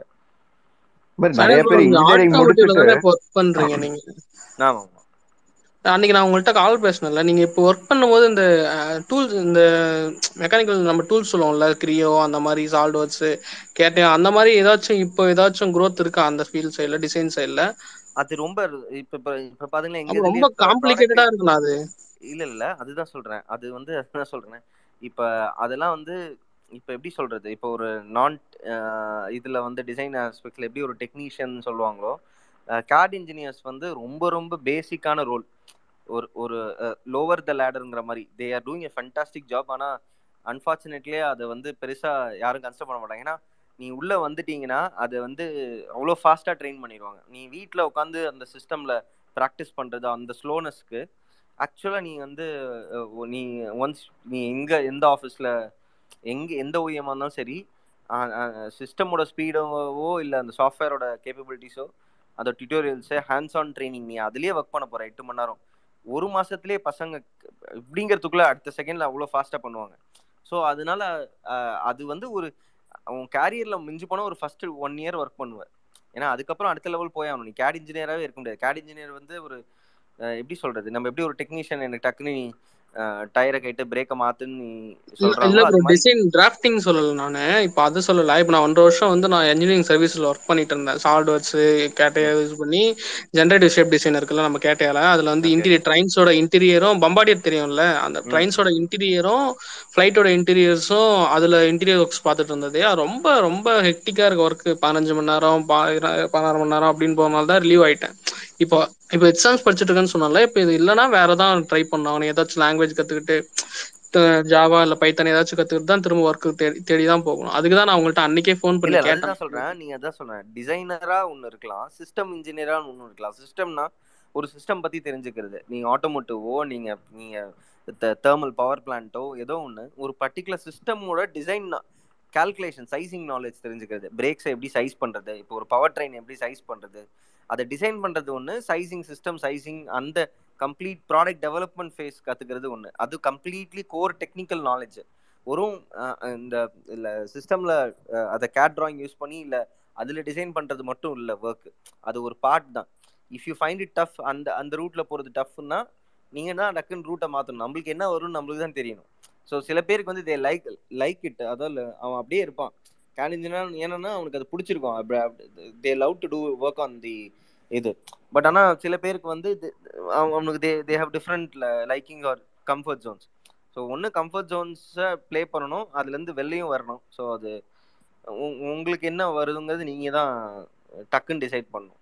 B: நிறைய பேர் இன்ஜினியரிங் முடிச்சுட்டு
D: ஒர்க் பண்றீங்க நீங்க.
C: ஆமாம்.
D: அன்னைக்கு நான் உங்கள்கிட்ட கால் பேசினேன்ல, நீங்க இப்போ ஒர்க் பண்ணும்போது இந்த டூல்ஸ் இந்த மெக்கானிக்கல் நம்ம டூல்ஸ் சொல்லுவோம்ல, கிரியோ அந்த மாதிரி சால்ட்வர்க்ஸ் கேட்டேன் அந்த மாதிரி ஏதாச்சும் growth இருக்கா அந்த ஃபீல்ட் சைடில் டிசைன் சைடில்?
C: அது ரொம்ப இப்போ பார்த்தீங்கன்னா எங்க
D: ரொம்ப காம்ப்ளிகேட்டடா இருக்குண்ணா அது.
C: இல்லை அதுதான் சொல்றேன். அது வந்து அதுதான் சொல்றேன். இப்போ அதெல்லாம் வந்து இப்போ எப்படி சொல்றது, இப்போ ஒரு நான் இதுல வந்து டிசைன் ஆஸ்பெக்ட்ல எப்படி ஒரு டெக்னீஷியன் சொல்லுவாங்களோ, கேட் இன்ஜினியர்ஸ் வந்து ரொம்ப ரொம்ப பேசிக்கான ரோல். ஒரு லோவர் த லேடருங்கிற மாதிரி they are doing a fantastic job. ஆனால் அன்ஃபார்ச்சுனேட்லி அதை வந்து பெருசாக யாரும் கன்சிடர் பண்ண மாட்டாங்க. ஏன்னா நீ உள்ளே வந்துட்டீங்கன்னா அதை வந்து அவ்வளோ ஃபாஸ்ட்டாக ட்ரெயின் பண்ணிடுவாங்க. நீ வீட்டில் உட்காந்து அந்த சிஸ்டமில் ப்ராக்டிஸ் பண்ணுறது அந்த ஸ்லோனஸ்க்கு ஆக்சுவலாக நீ வந்து நீ ஒன்ஸ் நீ எந்த ஆஃபீஸில் எந்த ஓஎமாக இருந்தாலும் சரி, சிஸ்டமோட ஸ்பீடோவோ இல்லை அந்த சாஃப்ட்வேரோட கேப்பபிலிட்டிஸோ அந்த டியூட்டோரியல்ஸு ஹேண்ட்ஸ் ஆன் ட்ரைனிங் நீ அதுலேயே ஒர்க் பண்ண போகிற 8 மணி நேரம் 1 மாதத்துலேயே பசங்க இப்படிங்கிறதுக்குள்ளே அடுத்த செகண்டில் அவ்வளோ ஃபாஸ்ட்டாக பண்ணுவாங்க. ஸோ அதனால அது வந்து உன் கேரியரில் மிஞ்சி போனால் ஒரு ஃபஸ்ட்டு 1 இயர் ஒர்க் பண்ணுவேன். ஏன்னா அதுக்கப்புறம் அடுத்த லெவல் போய் ஆகணும். நீ கேட் இன்ஜினியராகவே இருக்க முடியாது. கேட் இன்ஜினியர் வந்து எப்படி சொல்கிறது, நம்ம எப்படி ஒரு டெக்னீஷியன் எனக்கு டக்குன்னு நீ டயரை கேட்டு பிரேக்கை மாற்றுன்னு நீ
D: இல்ல
C: சொல்கிறாங்களோ
D: ப்ரோ, டிசைன் டிராஃப்டிங் சொல்லல நானு. இப்போ அது சொல்லல. இப்போ நான் 1.5 வருஷம் வந்து நான் இன்ஜினியரிங் சர்வீஸ்ல ஒர்க் பண்ணிட்டு இருந்தேன். சால்ட்வர்க்ஸ் கேட்டையா யூஸ் பண்ணி ஜென்ரேட்டிவ் ஷேப் டிசைன் இருக்குல்ல நம்ம கேட்டையால, அதுல வந்து இன்டீரியர் ட்ரைன்ஸோட இன்டீரியரும் பம்பாடியர் தெரியும்ல, அந்த ட்ரைன்ஸோட இன்டீரியரும் ஃபிளைட்டோட இன்டீரியர்ஸும் அதுல இன்டீரியர் ஒர்க்ஸ் பார்த்துட்டு இருந்தது. ரொம்ப ரொம்ப ஹெக்டிக்கா இருக்க ஒர்க். 15 மணி நேரம் 16 மணி நேரம் அப்படின்னு போனால தான் ரிலீவ் ஆயிட்டேன். இப்போ எக்ஸாம்ஸ் படிச்சுட்டு இருக்கேன்னு சொன்னால, இப்போ இது இல்லைன்னா வேற ஏதாவது ட்ரை பண்ணணும். அவனை ஏதாச்சும் லாங்குவேஜ் கத்துக்கிட்டு ஜாவா இல்ல பைத்தான் ஏதாச்சும் கத்துக்கிட்டு தான் திரும்ப ஒர்க்கு தேடி தான் போகணும். அதுக்கு தான் நான் உங்கள்கிட்ட அன்னைக்கே ஃபோன் பண்ணி கேட்டேன்.
C: அதுதான் சொல்றேன். நீங்க அதான் சொல்றேன், டிசைனரா ஒன்று இருக்கலாம், சிஸ்டம் இன்ஜினியரா ஒன்று இருக்கலாம். சிஸ்டம்னா ஒரு சிஸ்டம் பத்தி தெரிஞ்சுக்கிறது. நீங்க ஆட்டோமோட்டிவோ, நீங்க நீங்க தெர்மல் பவர் பிளான்ட்டோ ஏதோ ஒன்று, ஒரு பர்டிகுலர் சிஸ்டமோட டிசைன் கால்குலேஷன் சைசிங் நாலேஜ் தெரிஞ்சுக்கிறது. பிரேக்ஸை எப்படி சைஸ் பண்றது, இப்போ ஒரு பவர் ட்ரெயின் எப்படி சைஸ் பண்றது, அதை டிசைன் பண்றது ஒன்று, சைசிங் சிஸ்டம் சைசிங் அந்த கம்ப்ளீட் ப்ராடக்ட் டெவலப்மெண்ட் ஃபேஸ் கத்துக்கிறது ஒன்று. அது கம்ப்ளீட்லி கோர் டெக்னிக்கல் நாலேஜ். ஒரு இந்த இல்லை சிஸ்டம்ல அதை கேட் ட்ராயிங் யூஸ் பண்ணி இல்லை அதுல டிசைன் பண்றது மட்டும் இல்லை ஒர்க், அது ஒரு பார்ட் தான். If you find it tough, அந்த அந்த ரூட்ல போறது டஃப்னா நீங்க தான் டக்குன்னு ரூட்டை மாற்றணும். நம்மளுக்கு என்ன வரும்னு நம்மளுக்கு தான் தெரியணும். ஸோ சில பேருக்கு வந்து தே லைக் இட், அதாவது அவன் அப்படியே இருப்பான் கேனிஞ்சினா, ஏன்னா அவனுக்கு அது பிடிச்சிருக்கும். They love to do work on the இது. பட் ஆனால் சில பேருக்கு வந்து அவனுக்கு they have different liking or comfort zones. So ஒன்று கம்ஃபர்ட் ஜோன்ஸை ப்ளே பண்ணணும், அதுலேருந்து வெளிலையும் வரணும். ஸோ அது உங்களுக்கு என்ன வருதுங்கிறது நீங்கள் தான் டக்குன்னு டிசைட் பண்ணணும்.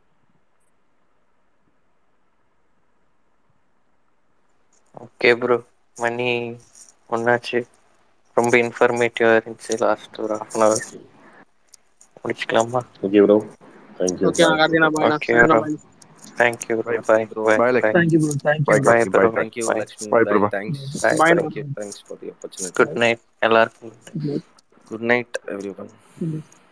K: ஓகே ப்ரோ, மணி ஒன்னாச்சு. ரொம்ப இன்ஃபர்மேட்டிவாக இருந்துச்சு. லாஸ்ட் ஒரு ஹாஃப் அன் ஹவர் முடிச்சுக்கலாமா?
E: Okay bro, thank you.
D: ஓகே நான் கார்த்தினா பாய்ண்ணா.
K: Okay bro, thank you bro. Bye bye
B: bye
K: bye.
B: Lakshmi.
J: Thank you bro, thank you
B: bye
J: bro.
K: Bye
B: Karthik.
K: Bro.
B: Bye
C: thank you
K: bye
C: Lakshmi.
B: Bye Prabha.
C: Thanks.
K: Bye
J: bye.
K: Bro.
C: Thank you. Thanks for the opportunity.
K: Good night எல்லாருக்கும்.
C: Good night every one.